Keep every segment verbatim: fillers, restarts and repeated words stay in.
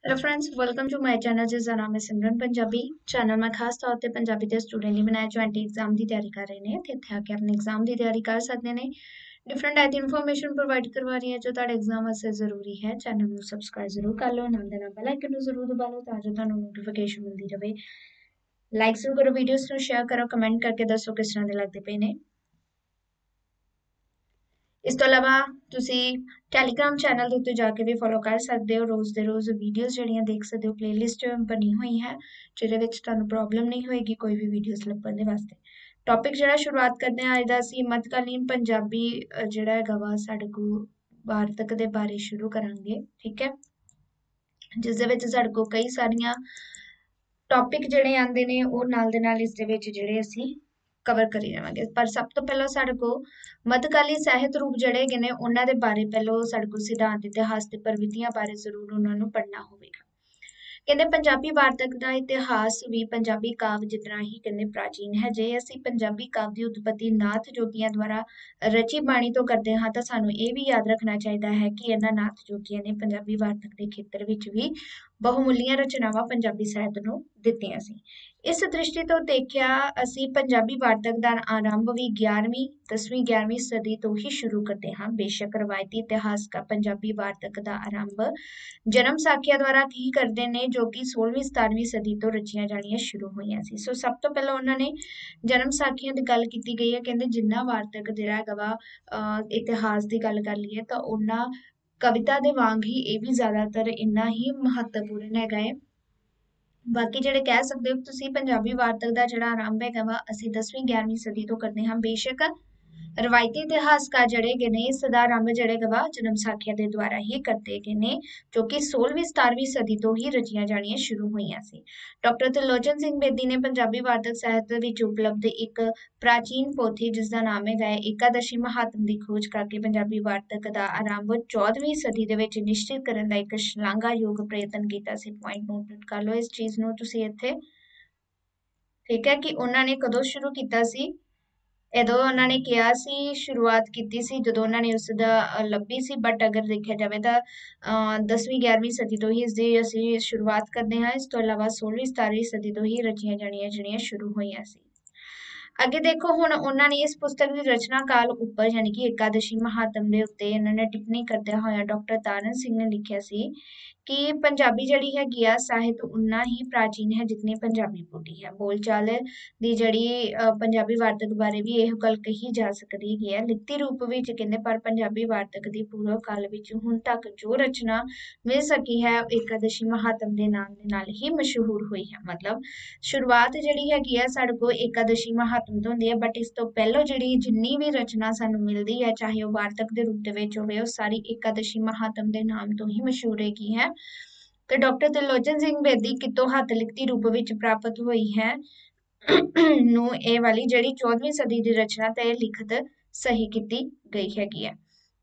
Hello friends, welcome to my channel जिसका नाम है सिमरन पंजाबी। चैनल मैं खास तौर ਤੇ ਪੰਜਾਬੀ ਦੇ ਸਟੂਡੈਂਟ ਲਈ ਬਣਾਇਆ ਜੋ ਐਂਟੀ ਐਗਜ਼ਾਮ ਦੀ ਤਿਆਰੀ ਕਰ ਰਹੇ ਨੇ ਤੇ ਇੱਥੇ ਆ ਕੇ ਆਪਣੇ ਐਗਜ਼ਾਮ ਦੀ ਤਿਆਰੀ ਕਰ ਸਕਦੇ ਨੇ। ਡਿਫਰੈਂਟ ਟਾਈਪ ਦੀ ਇਨਫੋਰਮੇਸ਼ਨ ਪ੍ਰੋਵਾਈਡ ਕਰਵਾ ਰਹੀ ਹੈ ਜੋ ਤੁਹਾਡੇ ਐਗਜ਼ਾਮ ਵਾਸਤੇ ਜ਼ਰੂਰੀ ਹੈ। ਚੈਨਲ ਨੂੰ ਸਬਸਕ੍ਰਾਈਬ ਜ਼ਰੂਰ ਕਰ ਲਓ, ਨਾਲ ਦੇ ਨਾਲ ਬੈਲ ਆਈਕਨ ਨੂੰ ਜ਼ਰੂਰ ਦਬਾ ਲਓ ਤਾਂ ਜੋ ਤੁਹਾਨੂੰ ਨੋਟੀਫਿਕੇਸ਼ਨ ਮਿਲਦੀ ਰਹੇ। ਲਾਈਕ ਜ਼ਰੂਰ ਕਰੋ, ਵੀਡੀਓਜ਼ ਨੂੰ ਸ਼ੇਅਰ ਕਰੋ, ਕਮੈਂਟ ਕਰਕੇ ਦੱਸੋ ਕਿਸ ਤਰ੍ਹਾਂ ਦੇ ਲੱਗਦੇ ਪਏ ਨੇ। ਇਸ ਤੋਂ ਇਲਾਵਾ ਤੁਸੀਂ ਟੈਲੀਗ੍ਰਾਮ ਚੈਨਲ ਦੇ ਉੱਤੇ ਜਾ ਕੇ ਵੀ ਫੋਲੋ ਕਰ ਸਕਦੇ ਹੋ। ਰੋਜ਼ ਦੇ ਰੋਜ਼ ਵੀਡੀਓਜ਼ ਜਿਹੜੀਆਂ ਦੇਖ ਸਕਦੇ ਹੋ। ਪਲੇਲਿਸਟ ਬਣੀ ਹੋਈ ਹੈ ਜਿਹਦੇ ਵਿੱਚ ਤੁਹਾਨੂੰ ਪ੍ਰੋਬਲਮ ਨਹੀਂ ਹੋਏਗੀ ਕੋਈ ਵੀ ਵੀਡੀਓਜ਼ ਲੱਭਣ ਦੇ ਵਾਸਤੇ। ਟੌਪਿਕ ਜਿਹੜਾ ਸ਼ੁਰੂਆਤ ਕਰਦੇ ਹਾਂ ਅੱਜ ਦਾ, ਅਸੀਂ ਮੱਧਕਾਲੀਨ ਪੰਜਾਬੀ ਅਹ ਜਿਹੜਾ ਹੈਗਾ ਵਾ ਸਾਡੇ ਕੋਲ ਵਾਰਤਕ ਦੇ ਬਾਰੇ ਸ਼ੁਰੂ ਕਰਾਂਗੇ। ਠੀਕ ਹੈ, ਜਿਸ ਦੇ ਵਿੱਚ ਸਾਡੇ ਕੋਲ ਕਈ ਸਾਰੀਆਂ ਟੌਪਿਕ ਜਿਹੜੇ ਆਉਂਦੇ ਨੇ ਉਹ ਨਾਲ ਦੇ ਨਾਲ ਇਸ ਦੇ ਵਿੱਚ ਜਿਹੜੇ ਅਸੀਂ ਕਵਰ ਕਰੀ ਜਾਵਾਂਗੇ। ਪਰ ਸਭ ਤੋਂ ਪਹਿਲਾਂ ਸਾਡੇ ਕੋਲ ਮੱਧਕਾਲੀ ਸਾਹਿਤ ਰੂਪ ਜਿਹੜੇ ਹੈਗੇ ਨੇ ਉਹਨਾਂ ਦੇ ਬਾਰੇ ਪਹਿਲਾਂ ਸਾਡੇ ਕੋਲ ਸਿਧਾਂਤ ਇਤਿਹਾਸ ਤੇ ਪ੍ਰਵਿਰਤੀਆਂ ਬਾਰੇ ਜ਼ਰੂਰ ਉਹਨਾਂ ਨੂੰ ਪੜ੍ਹਨਾ ਹੋਵੇਗਾ। ਕਹਿੰਦੇ ਪੰਜਾਬੀ ਵਾਰਤਕ ਦਾ ਇਤਿਹਾਸ ਵੀ ਪੰਜਾਬੀ ਕਾਵਿ ਜਿਤਨਾ ਹੀ ਕਹਿੰਦੇ ਪ੍ਰਾਚੀਨ ਹੈ। ਜੇ ਅਸੀਂ ਪੰਜਾਬੀ ਕਾਵਿ ਦੀ ਉਤਪਤੀ ਨਾਥ ਜੋਗੀਆਂ ਦੁਆਰਾ ਰਚੀ ਬਾਣੀ ਤੋਂ ਕਰਦੇ ਹਾਂ ਤਾਂ ਸਾਨੂੰ ਇਹ ਵੀ ਯਾਦ ਰੱਖਣਾ ਚਾਹੀਦਾ ਹੈ ਕਿ ਇਹਨਾਂ ਨਾਥ ਜੋਗੀਆਂ ਨੇ ਪੰਜਾਬੀ ਵਾਰਤਕ ਦੇ ਖੇਤਰ ਵਿੱਚ ਵੀ ਬਹੁਮੁੱਲੀਆਂ ਰਚਨਾਵਾਂ ਪੰਜਾਬੀ ਸਾਹਿਤ ਨੂੰ ਦਿੱਤੀਆਂ ਸੀ। ਇਸ ਦ੍ਰਿਸ਼ਟੀ ਤੋਂ ਦੇਖਿਆ ਅਸੀਂ ਪੰਜਾਬੀ ਵਾਰਤਕ ਦਾ ਆਰੰਭ ਵੀ ਗਿਆਰਵੀਂ ਦਸਵੀਂ ਗਿਆਰਵੀਂ ਸਦੀ ਤੋਂ ਹੀ ਸ਼ੁਰੂ ਕਰਦੇ ਹਾਂ। ਬੇਸ਼ੱਕ ਰਵਾਇਤੀ ਇਤਿਹਾਸਕਾਰ ਪੰਜਾਬੀ ਵਾਰਤਕ ਦਾ ਆਰੰਭ ਜਨਮ ਸਾਖੀਆਂ ਦੁਆਰਾ ਹੀ ਕਰਦੇ ਨੇ ਜੋ ਕਿ ਸੋਲਵੀਂ ਸਤਾਰਵੀਂ ਸਦੀ ਤੋਂ ਰਚੀਆਂ ਜਾਣੀਆਂ ਸ਼ੁਰੂ ਹੋਈਆਂ ਸੀ। ਸੋ ਸਭ ਤੋਂ ਪਹਿਲਾਂ ਉਹਨਾਂ ਨੇ ਜਨਮ ਸਾਖੀਆਂ ਦੀ ਗੱਲ ਕੀਤੀ ਗਈ ਹੈ। ਕਹਿੰਦੇ ਜਿੰਨਾ ਵਾਰਤਕ ਜਿਹੜਾ ਹੈਗਾ ਵਾ ਅਹ ਇਤਿਹਾਸ ਦੀ ਗੱਲ ਕਰ ਲਈਏ ਤਾਂ ਉਹਨਾਂ ਕਵਿਤਾ ਦੇ ਵਾਂਗ ਹੀ ਇਹ ਵੀ ਜ਼ਿਆਦਾਤਰ ਇੰਨਾ ਹੀ ਮਹੱਤਵਪੂਰਨ ਹੈਗਾ ਹੈ। ਬਾਕੀ ਜਿਹੜੇ ਕਹਿ ਸਕਦੇ ਹੋ ਤੁਸੀਂ ਪੰਜਾਬੀ ਵਾਰਤਕ ਦਾ ਜਿਹੜਾ ਆਰੰਭ ਹੈਗਾ ਵਾ ਅਸੀਂ ਦਸਵੀਂ ਗਿਆਰਵੀਂ ਸਦੀ ਤੋਂ ਕਰਦੇ ਹਾਂ। ਬੇਸ਼ੱਕ ਰਵਾਇਤੀ ਇਤਿਹਾਸਕਾਰ ਜਿਹੜੇ ਹੈਗੇ ਨੇ ਇਸ ਦਾ ਆਰੰਭ ਜਿਹੜੇ ਹੈਗਾ ਵਾ ਜਨਮ ਸਾਖੀਆਂ ਦੇ ਦੁਆਰਾ ਹੀ ਕਰਦੇ ਹੈਗੇ ਨੇ ਜੋ ਕਿ ਸੋਲਵੀਂ ਸਤਾਰਵੀਂ ਸਦੀ ਤੋਂ ਹੀ ਰਚੀਆਂ ਜਾਣੀਆਂ ਸ਼ੁਰੂ ਹੋਈਆਂ ਸੀ। ਡਾਕਟਰ ਤਿਰਲੋਚਨ ਸਿੰਘ ਬੇਦੀ ਨੇ ਪੰਜਾਬੀ ਵਾਰਤਕ ਸਾਹਿਤ ਵਿੱਚ ਉਪਲਬਧ ਇੱਕ ਪ੍ਰਾਚੀਨ ਪੋਥੀ ਜਿਸ ਦਾ ਨਾਮ ਹੈਗਾ ਹੈ ਏਕਾਦਸ਼ੀ ਮਹਾਤਮ ਦੀ ਖੋਜ ਕਰਕੇ ਪੰਜਾਬੀ ਵਾਰਤਕ ਦਾ ਆਰੰਭ ਚੌਦਵੀਂ ਸਦੀ ਦੇ ਵਿੱਚ ਨਿਸ਼ਚਿਤ ਕਰਨ ਦਾ ਇੱਕ ਸ਼ਲਾਘਾਯੋਗ ਪ੍ਰਯਤਨ ਕੀਤਾ ਸੀ। ਪੁਆਇੰਟ ਨੋਟ ਕਰ ਲਓ ਇਸ ਚੀਜ਼ ਨੂੰ ਤੁਸੀਂ ਇੱਥੇ। ਠੀਕ ਹੈ ਕਿ ਉਹਨਾਂ ਨੇ ਕਦੋਂ ਸ਼ੁਰੂ ਕੀਤਾ ਸੀ? ਜਦੋਂ ਉਹਨਾਂ ਨੇ ਕਿਹਾ ਸੀ ਸ਼ੁਰੂਆਤ ਕੀਤੀ ਸੀ ਜਦੋਂ ਉਹਨਾਂ ਨੇ ਉਸ ਦਾ ਲੱਭੀ ਸੀ। ਬਟ ਅਗਰ ਦੇਖਿਆ ਜਾਵੇ ਤਾਂ ਅਹ ਦਸਵੀਂ ਗਿਆਰਵੀਂ ਸਦੀ ਤੋਂ ਹੀ ਇਸ ਦੀ ਅਸੀਂ ਸ਼ੁਰੂਆਤ ਕਰਦੇ ਹਾਂ। ਇਸ ਤੋਂ ਇਲਾਵਾ ਸੋਲਵੀਂ ਸਤਾਰਵੀਂ ਸਦੀ ਤੋਂ ਹੀ ਰਚੀਆਂ ਜਾਣੀਆਂ ਜਿਹੜੀਆਂ ਸ਼ੁਰੂ ਹੋਈਆਂ ਸੀ। ਅੱਗੇ ਦੇਖੋ ਹੁਣ ਉਹਨਾਂ ਨੇ ਇਸ ਪੁਸਤਕ ਦੀ ਰਚਨਾ ਕਾਲ ਉੱਪਰ ਯਾਨੀ ਕਿ ਏਕਾਦਸ਼ੀ ਮਹਾਤਮ ਦੇ ਉੱਤੇ ਇਹਨਾਂ ਨੇ ਟਿੱਪਣੀ ਕਰਦਿਆਂ ਹੋਇਆ ਡਾਕਟਰ ਤਾਰਨ ਸਿੰਘ ਨੇ ਲਿਖਿਆ ਸੀ ਕਿ ਪੰਜਾਬੀ ਜਿਹੜੀ ਹੈਗੀ ਆ ਸਾਹਿਤ ਉਨਾ ਹੀ ਪ੍ਰਾਚੀਨ ਹੈ ਜਿਤਨੀ ਪੰਜਾਬੀ ਬੋਲੀ ਹੈ। ਬੋਲਚਾਲ ਦੀ ਜਿਹੜੀ ਪੰਜਾਬੀ ਵਾਰਤਕ ਬਾਰੇ ਵੀ ਇਹ ਗੱਲ ਕਹੀ ਜਾ ਸਕਦੀ ਹੈਗੀ ਹੈ ਲਿਖਤੀ ਰੂਪ ਵਿੱਚ ਕਹਿੰਦੇ। ਪਰ ਪੰਜਾਬੀ ਵਾਰਤਕ ਦੀ ਪੂਰਵ ਕਾਲ ਵਿੱਚ ਹੁਣ ਤੱਕ ਜੋ ਰਚਨਾ ਮਿਲ ਸਕੀ ਹੈ ਏਕਾਦਸ਼ੀ ਮਹਾਤਮ ਦੇ ਨਾਮ ਦੇ ਨਾਲ ਹੀ ਮਸ਼ਹੂਰ ਹੋਈ ਹੈ। ਮਤਲਬ ਸ਼ੁਰੂਆਤ ਜਿਹੜੀ ਹੈਗੀ ਆ ਸਾਡੇ ਕੋਲ ਏਕਾਦਸ਼ੀ ਮਹਾਤਮ ਤੋਂ ਹੁੰਦੀ ਹੈ। ਬਟ ਇਸ ਤੋਂ ਪਹਿਲਾਂ ਜਿਹੜੀ ਜਿੰਨੀ ਵੀ ਰਚਨਾ ਸਾਨੂੰ ਮਿਲਦੀ ਹੈ ਚਾਹੇ ਉਹ ਵਾਰਤਕ ਦੇ ਰੂਪ ਦੇ ਵਿੱਚ ਹੋਵੇ ਉਹ ਸਾਰੀ ਏਕਾਦਸ਼ੀ ਮਹਾਤਮ ਦੇ ਨਾਮ ਤੋਂ ਹੀ ਮਸ਼ਹੂਰ ਹੈਗੀ ਹੈ। ਤੇ ਡਾਕਟਰ ਤਿਰਲੋਚਨ ਸਿੰਘ ਬੇਦੀ ਕਿਤੋਂ ਹੱਥ ਲਿਖਤੀ ਰੂਪ ਵਿੱਚ ਪ੍ਰਾਪਤ ਹੋਈ ਹੈ ਨੂੰ ਇਹ ਵਾਲੀ ਜਿਹੜੀ ਚੌਦਵੀਂ ਸਦੀ ਦੀ ਰਚਨਾ ਤੇ ਲਿਖਤ ਸਹੀ ਕੀਤੀ ਗਈ ਹੈਗੀ ਹੈ।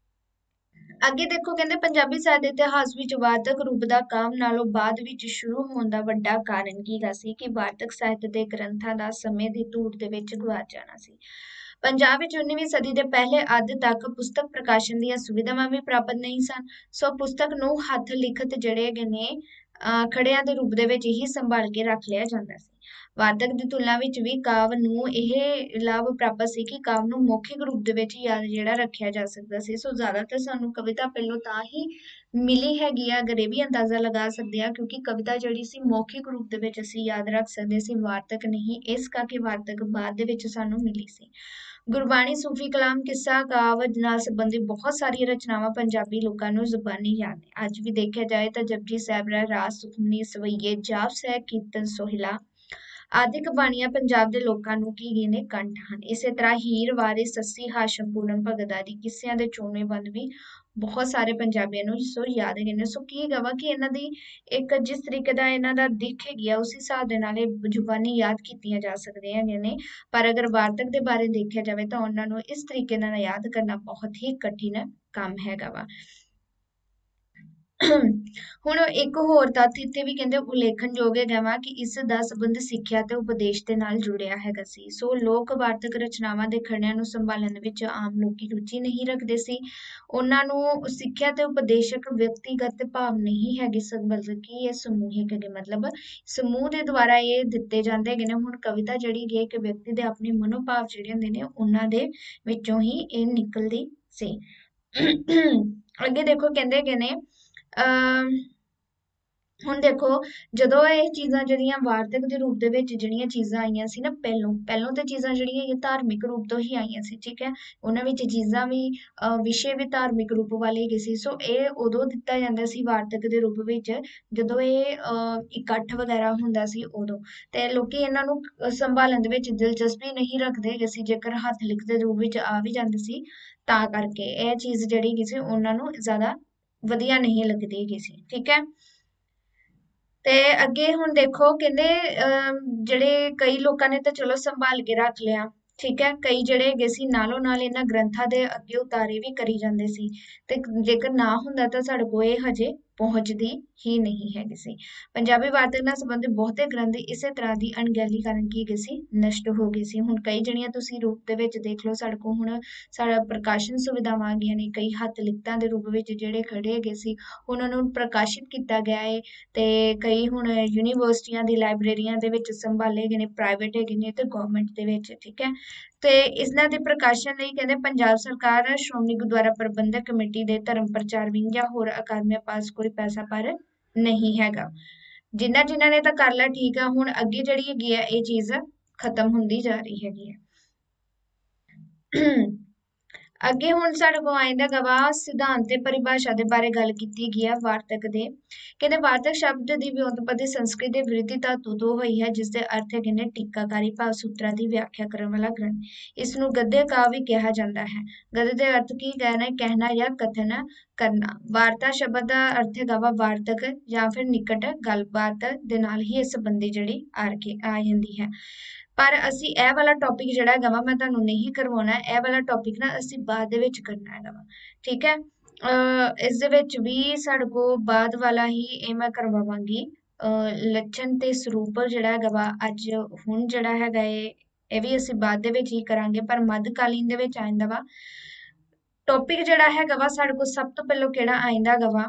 ਅੱਗੇ ਦੇਖੋ ਕਹਿੰਦੇ ਪੰਜਾਬੀ ਸਾਹਿਤ ਦੇ ਇਤਿਹਾਸ ਵਿੱਚ ਵਾਰਤਕ ਰੂਪ ਦਾ ਕਾਮ ਨਾਲੋਂ ਬਾਅਦ ਵਿੱਚ ਸ਼ੁਰੂ ਹੋਣ ਦਾ ਵੱਡਾ ਕਾਰਨ ਕੀ ਗਾ ਸੀ ਕਿ ਵਾਰਤਕ ਸਾਹਿਤ ਦੇ ਗ੍ਰੰਥਾਂ ਦਾ ਸਮੇਂ ਦੀ ਧੂੜ ਦੇ ਵਿੱਚ ਗਵਾਚ ਜਾਣਾ ਸੀ। ਪੰਜਾਬ ਵਿੱਚ ਉੱਨੀਵੀਂ ਸਦੀ ਦੇ ਪਹਿਲੇ ਅੱਧ ਤੱਕ ਪੁਸਤਕ ਪ੍ਰਕਾਸ਼ਨ ਦੀਆਂ ਸੁਵਿਧਾਵਾਂ ਵੀ ਪ੍ਰਾਪਤ ਨਹੀਂ ਸਨ। ਸੋ ਪੁਸਤਕ ਨੂੰ ਹੱਥ ਲਿਖਤ ਜਿਹੜੇ ਹੈਗੇ ਨੇ ਅਹ ਖੜਿਆਂ ਦੇ ਰੂਪ ਦੇ ਵਿੱਚ ਹੀ ਸੰਭਾਲ ਕੇ ਰੱਖ ਲਿਆ ਜਾਂਦਾ ਸੀ। ਵਾਰਤਕ ਦੀ ਤੁਲਨਾ ਵਿੱਚ ਵੀ ਕਾਵਿ ਨੂੰ ਇਹ ਲਾਭ ਪ੍ਰਾਪਤ ਸੀ ਕਿ ਕਾਵਿ ਨੂੰ ਮੌਖਿਕ ਰੂਪ ਦੇ ਵਿੱਚ ਯਾਦ ਜਿਹੜਾ ਰੱਖਿਆ ਜਾ ਸਕਦਾ ਸੀ। ਸੋ ਜ਼ਿਆਦਾਤਰ ਸਾਨੂੰ ਕਵਿਤਾ ਪਹਿਲੋਂ ਤਾਂ ਹੀ ਮਿਲੀ ਹੈਗੀ ਆ ਅਗਰ ਇਹ ਵੀ ਅੰਦਾਜ਼ਾ ਲਗਾ ਸਕਦੇ ਆ ਕਿਉਂਕਿ ਕਵਿਤਾ ਜਿਹੜੀ ਸੀ ਮੌਖਿਕ ਰੂਪ ਦੇ ਵਿੱਚ ਅਸੀਂ ਯਾਦ ਰੱਖ ਸਕਦੇ ਸੀ, ਵਾਰਤਕ ਨਹੀਂ। ਇਸ ਕਰਕੇ ਵਾਰਤਕ ਬਾਅਦ ਦੇ ਵਿੱਚ ਸਾਨੂੰ ਮਿਲੀ ਸੀ। ਗੁਰਬਾਣੀ, ਸੂਫੀ ਕਲਾਮ, ਕਿੱਸਾ ਕਾਵਿ ਨਾਲ ਸੰਬੰਧਿਤ ਬਹੁਤ ਸਾਰੀਆਂ ਰਚਨਾਵਾਂ ਪੰਜਾਬੀ ਲੋਕਾਂ ਨੂੰ ਜ਼ੁਬਾਨੀ ਯਾਦ ਨੇ। ਅੱਜ ਵੀ ਦੇਖਿਆ ਜਾਏ ਤਾਂ ਜਪਜੀ ਸਾਹਿਬ, ਰਾਸ, ਸੁਖਮਨੀ, ਸਵਈਏ, ਜਾਪ ਸਾਹਿਬ, ਕੀਰਤਨ, ਸੋਹਿਲਾ ਆਦਿਕ ਬਾਣੀਆਂ ਪੰਜਾਬ ਦੇ ਲੋਕਾਂ ਨੂੰ ਕੀ ਗਏ ਨੇ ਕੰਠ ਹਨ। ਇਸੇ ਤਰ੍ਹਾਂ ਹੀਰ, ਵਾਰਿਸ, ਸੱਸੀ, ਹਾਸ਼ਮ, ਪੂਰਨ ਭਗਤ ਆਦਿ ਕਿੱਸਿਆਂ ਦੇ ਚੋਣਵੇਂ ਬੰਦ ਵੀ ਬਹੁਤ ਸਾਰੇ ਪੰਜਾਬੀਆਂ ਨੂੰ ਸੋ ਯਾਦ ਹੈਗੇ ਨੇ। ਸੋ ਕੀ ਹੈਗਾ ਵਾ ਕਿ ਇਹਨਾਂ ਦੀ ਇੱਕ ਜਿਸ ਤਰੀਕੇ ਦਾ ਇਹਨਾਂ ਦਾ ਦਿੱਖ ਹੈਗੀ ਆ ਉਸ ਹਿਸਾਬ ਦੇ ਨਾਲ ਇਹ ਜ਼ੁਬਾਨੀ ਯਾਦ ਕੀਤੀਆਂ ਜਾ ਸਕਦੀਆਂ ਹੈਗੀਆਂ ਨੇ। ਪਰ ਅਗਰ ਵਾਰਤਕ ਦੇ ਬਾਰੇ ਦੇਖਿਆ ਜਾਵੇ ਤਾਂ ਉਹਨਾਂ ਨੂੰ ਇਸ ਤਰੀਕੇ ਨਾਲ ਯਾਦ ਕਰਨਾ ਬਹੁਤ ਹੀ ਕਠਿਨ ਕੰਮ ਹੈਗਾ ਵਾ। ਹੁਣ ਇੱਕ ਹੋਰ ਤੱਥ ਇੱਥੇ ਵੀ ਕਹਿੰਦੇ ਉਲੇਖਣਯੋਗ ਹੈਗਾ ਵਾ ਕਿ ਇਸ ਦਾ ਸੰਬੰਧ ਸਿੱਖਿਆ ਤੇ ਉਪਦੇਸ਼ ਦੇ ਨਾਲ ਜੁੜਿਆ ਹੈਗਾ ਸੀ। ਸੋ ਲੋਕ ਵਾਰਤਕ ਰਚਨਾਵਾਂ ਦੇ ਖੰਡਿਆਂ ਨੂੰ ਸੰਭਾਲਣ ਵਿੱਚ ਆਮ ਲੋਕੀ ਰੁਚੀ ਨਹੀਂ ਰੱਖਦੇ ਸੀ। ਉਹਨਾਂ ਨੂੰ ਸਿੱਖਿਆ ਤੇ ਉਪਦੇਸ਼ਕ ਵਿਅਕਤੀਗਤ ਭਾਵ ਨਹੀਂ ਹੈਗੇ ਸਨ, ਬਲਕਿ ਇਹ ਸਮੂਹਿਕ ਹੈਗੇ, ਮਤਲਬ ਸਮੂਹ ਦੇ ਦੁਆਰਾ ਇਹ ਦਿੱਤੇ ਜਾਂਦੇ ਹੈਗੇ ਨੇ। ਹੁਣ ਕਵਿਤਾ ਜਿਹੜੀ ਹੈਗੀ ਇੱਕ ਵਿਅਕਤੀ ਦੇ ਆਪਣੇ ਮਨੋਭਾਵ ਜਿਹੜੇ ਹੁੰਦੇ ਨੇ ਉਹਨਾਂ ਦੇ ਵਿੱਚੋਂ ਹੀ ਇਹ ਨਿਕਲਦੀ ਸੀ। ਅੱਗੇ ਦੇਖੋ ਕਹਿੰਦੇ ਹੈਗੇ ਨੇ ਅਮ ਹੁਣ ਦੇਖੋ ਜਦੋਂ ਇਹ ਚੀਜ਼ਾਂ ਜਿਹੜੀਆਂ ਵਾਰਤਕ ਦੇ ਰੂਪ ਦੇ ਵਿੱਚ ਜਿਹੜੀਆਂ ਚੀਜ਼ਾਂ ਆਈਆਂ ਸੀ ਨਾ, ਪਹਿਲੋਂ ਪਹਿਲੋਂ ਤੇ ਚੀਜ਼ਾਂ ਜਿਹੜੀਆਂ ਇਹ ਧਾਰਮਿਕ ਰੂਪ ਤੋਂ ਹੀ ਆਈਆਂ ਸੀ, ਠੀਕ ਹੈ। ਉਹਨਾਂ ਵਿੱਚ ਚੀਜ਼ਾਂ ਵੀ ਅਹ ਵਿਸ਼ੇ ਵੀ ਧਾਰਮਿਕ ਰੂਪ ਵਾਲੇ ਹੈਗੇ ਸੀ। ਸੋ ਇਹ ਉਦੋਂ ਦਿੱਤਾ ਜਾਂਦਾ ਸੀ ਵਾਰਤਕ ਦੇ ਰੂਪ ਵਿੱਚ ਜਦੋਂ ਇਹ ਅਹ ਇਕੱਠ ਵਗੈਰਾ ਹੁੰਦਾ ਸੀ ਉਦੋਂ, ਤੇ ਲੋਕੀ ਇਹਨਾਂ ਨੂੰ ਅਹ ਸੰਭਾਲਣ ਦੇ ਵਿੱਚ ਦਿਲਚਸਪੀ ਨਹੀਂ ਰੱਖਦੇ ਹੈਗੇ ਸੀ। ਜੇਕਰ ਹੱਥ ਲਿਖਤ ਦੇ ਰੂਪ ਵਿੱਚ ਆ ਵੀ ਜਾਂਦੇ ਸੀ ਤਾਂ ਕਰਕੇ ਇਹ ਚੀਜ਼ ਜਿਹੜੀ ਹੈਗੀ ਸੀ ਉਹਨਾਂ ਨੂੰ ਜ਼ਿਆਦਾ ਵਧੀਆ ਨਹੀਂ ਲੱਗਦੀ ਹੈਗੀ ਸੀ, ਠੀਕ ਹੈ। ਤੇ ਅੱਗੇ ਹੁਣ ਦੇਖੋ ਕਹਿੰਦੇ ਅਮ, ਜਿਹੜੇ ਕਈ ਲੋਕਾਂ ਨੇ ਤਾਂ ਚਲੋ ਸੰਭਾਲ ਕੇ ਰੱਖ ਲਿਆ, ਠੀਕ ਹੈ। ਕਈ ਜਿਹੜੇ ਹੈਗੇ ਸੀ ਨਾਲੋਂ ਨਾਲ ਇਹਨਾਂ ਗ੍ਰੰਥਾਂ ਦੇ ਅੱਗੇ ਉਤਾਰੇ ਵੀ ਕਰੀ ਜਾਂਦੇ ਸੀ, ਤੇ ਜੇਕਰ ਨਾ ਹੁੰਦਾ ਤਾਂ ਸਾਡੇ ਕੋਲ ਇਹ ਹਜੇ ਪਹੁੰਚਦੀ ਹੀ ਨਹੀਂ ਹੈਗੀ ਸੀ। ਪੰਜਾਬੀ ਵਾਰਤਕ ਨਾਲ ਸੰਬੰਧਿਤ ਬਹੁਤੇ ਗ੍ਰੰਥ ਇਸੇ ਤਰ੍ਹਾਂ ਦੀ ਅਣਗਹਿਲੀ ਕਾਰਨ ਕੀ ਗਏ ਸੀ, ਨਸ਼ਟ ਹੋ ਗਏ ਸੀ। ਹੁਣ ਕਈ ਜਿਹੜੀਆਂ ਤੁਸੀਂ ਰੂਪ ਦੇ ਵਿੱਚ ਦੇਖ ਲਓ ਸਾਡੇ ਕੋਲ ਹੁਣ ਸਾਡਾ ਪ੍ਰਕਾਸ਼ਨ ਸੁਵਿਧਾਵਾਂ ਆ ਗਈਆਂ ਨੇ, ਕਈ ਹੱਥ ਲਿਖਤਾਂ ਦੇ ਰੂਪ ਵਿੱਚ ਜਿਹੜੇ ਖੜੇ ਹੈਗੇ ਸੀ ਉਹਨਾਂ ਨੂੰ ਪ੍ਰਕਾਸ਼ਿਤ ਕੀਤਾ ਗਿਆ ਹੈ, ਤੇ ਕਈ ਹੁਣ ਯੂਨੀਵਰਸਿਟੀਆਂ ਦੀ ਲਾਇਬ੍ਰੇਰੀਆਂ ਦੇ ਵਿੱਚ ਸੰਭਾਲੇ ਗਏ ਨੇ, ਪ੍ਰਾਈਵੇਟ ਹੈਗੇ ਨੇ ਤੇ ਗਵਰਨਮੈਂਟ ਦੇ ਵਿੱਚ, ਠੀਕ ਹੈ। ਤੇ ਇਹਨਾਂ ਦੇ ਪ੍ਰਕਾਸ਼ਨ ਲਈ ਕਹਿੰਦੇ ਪੰਜਾਬ ਸਰਕਾਰ ਸ਼੍ਰੋਮਣੀ ਗੁਰਦੁਆਰਾ ਪ੍ਰਬੰਧਕ ਕਮੇਟੀ ਦੇ ਧਰਮ ਪ੍ਰਚਾਰ ਵਿੰਗ ਜਾਂ ਹੋਰ ਅਕਾਦਮੀਆਂ ਪਾਸ ਕੋਈ ਪੈਸਾ ਪਰ ਨਹੀਂ ਹੈਗਾ। ਜਿਨ੍ਹਾਂ ਜਿਨ੍ਹਾਂ ਨੇ ਤਾਂ ਕਰ ਲਿਆ, ਠੀਕ ਆ। ਹੁਣ ਅੱਗੇ ਜਿਹੜੀ ਹੈਗੀ ਹੈ ਇਹ ਚੀਜ਼ ਖਤਮ ਹੁੰਦੀ ਜਾ ਰਹੀ ਹੈਗੀ ਹੈ। ਅੱਗੇ ਹੁਣ ਸਾਡੇ ਕੋਲ ਆਇਂਦਾ ਗਵਾਹ ਸਿਧਾਂਤ ਤੇ ਪਰਿਭਾਸ਼ਾ ਦੇ ਬਾਰੇ ਗੱਲ ਕੀਤੀ ਗਈ ਹੈ ਵਾਰਤਕ ਦੇ। ਕਹਿੰਦੇ ਵਾਰਤਕ ਸ਼ਬਦ ਦੀ ਵਿਉਂਤਪਤੀ ਸੰਸਕ੍ਰਿਤ ਦੇ ਵਿਰੋਧੀ ਧਾਤੂ ਤੋਂ ਹੋਈ ਹੈ, ਜਿਸ ਦੇ ਅਰਥ ਹੈਗੇ ਨੇ ਟੀਕਾਕਾਰੀ ਭਾਵ ਸੂਤਰਾਂ ਦੀ ਵਿਆਖਿਆ ਕਰਨ ਵਾਲਾ ਗ੍ਰੰਥ। ਇਸ ਨੂੰ ਗੱਦੇ ਕਾਵਿ ਵੀ ਕਿਹਾ ਜਾਂਦਾ ਹੈ। ਗੱਦੇ ਦੇ ਅਰਥ ਕੀ ਕਹਿਣਾ ਕਹਿਣਾ ਜਾਂ ਕਥਨ ਕਰਨਾ। ਵਾਰਤਾ ਸ਼ਬਦ ਦਾ ਅਰਥ ਹੈਗਾ ਵਾ ਵਾਰਤਕ ਜਾਂ ਫਿਰ ਨਿਕਟ ਗੱਲਬਾਤ ਦੇ ਨਾਲ ਹੀ ਇਹ ਸੰਬੰਧੀ ਜਿਹੜੀ ਆ ਕੇ ਆ ਜਾਂਦੀ ਹੈ। ਪਰ ਅਸੀਂ ਇਹ ਵਾਲਾ ਟੌਪਿਕ ਜਿਹੜਾ ਹੈਗਾ ਵਾ ਮੈਂ ਤੁਹਾਨੂੰ ਨਹੀਂ ਕਰਵਾਉਣਾ, ਇਹ ਵਾਲਾ ਟੌਪਿਕ ਨਾ ਅਸੀਂ ਬਾਅਦ ਦੇ ਵਿੱਚ ਕਰਨਾ ਹੈਗਾ ਵਾ, ਠੀਕ ਹੈ। ਅਹ ਇਸ ਦੇ ਵਿੱਚ ਵੀ ਸਾਡੇ ਕੋਲ ਬਾਅਦ ਵਾਲਾ ਹੀ ਇਹ ਮੈਂ ਕਰਵਾਵਾਂਗੀ। ਅਹ ਲੱਛਣ ਤੇ ਸਰੂਪ ਜਿਹੜਾ ਹੈਗਾ ਵਾ ਅੱਜ ਹੁਣ ਜਿਹੜਾ ਹੈਗਾ ਇਹ ਇਹ ਵੀ ਅਸੀਂ ਬਾਅਦ ਦੇ ਵਿੱਚ ਹੀ ਕਰਾਂਗੇ, ਪਰ ਮੱਧਕਾਲੀਨ ਦੇ ਵਿੱਚ ਆ ਜਾਂਦਾ ਵਾ ਟੌਪਿਕ ਜਿਹੜਾ ਹੈਗਾ ਵਾ ਸਾਡੇ ਕੋਲ ਸਭ ਤੋਂ ਪਹਿਲਾਂ ਕਿਹੜਾ ਆਇਂਦਾ ਹੈਗਾ ਵਾ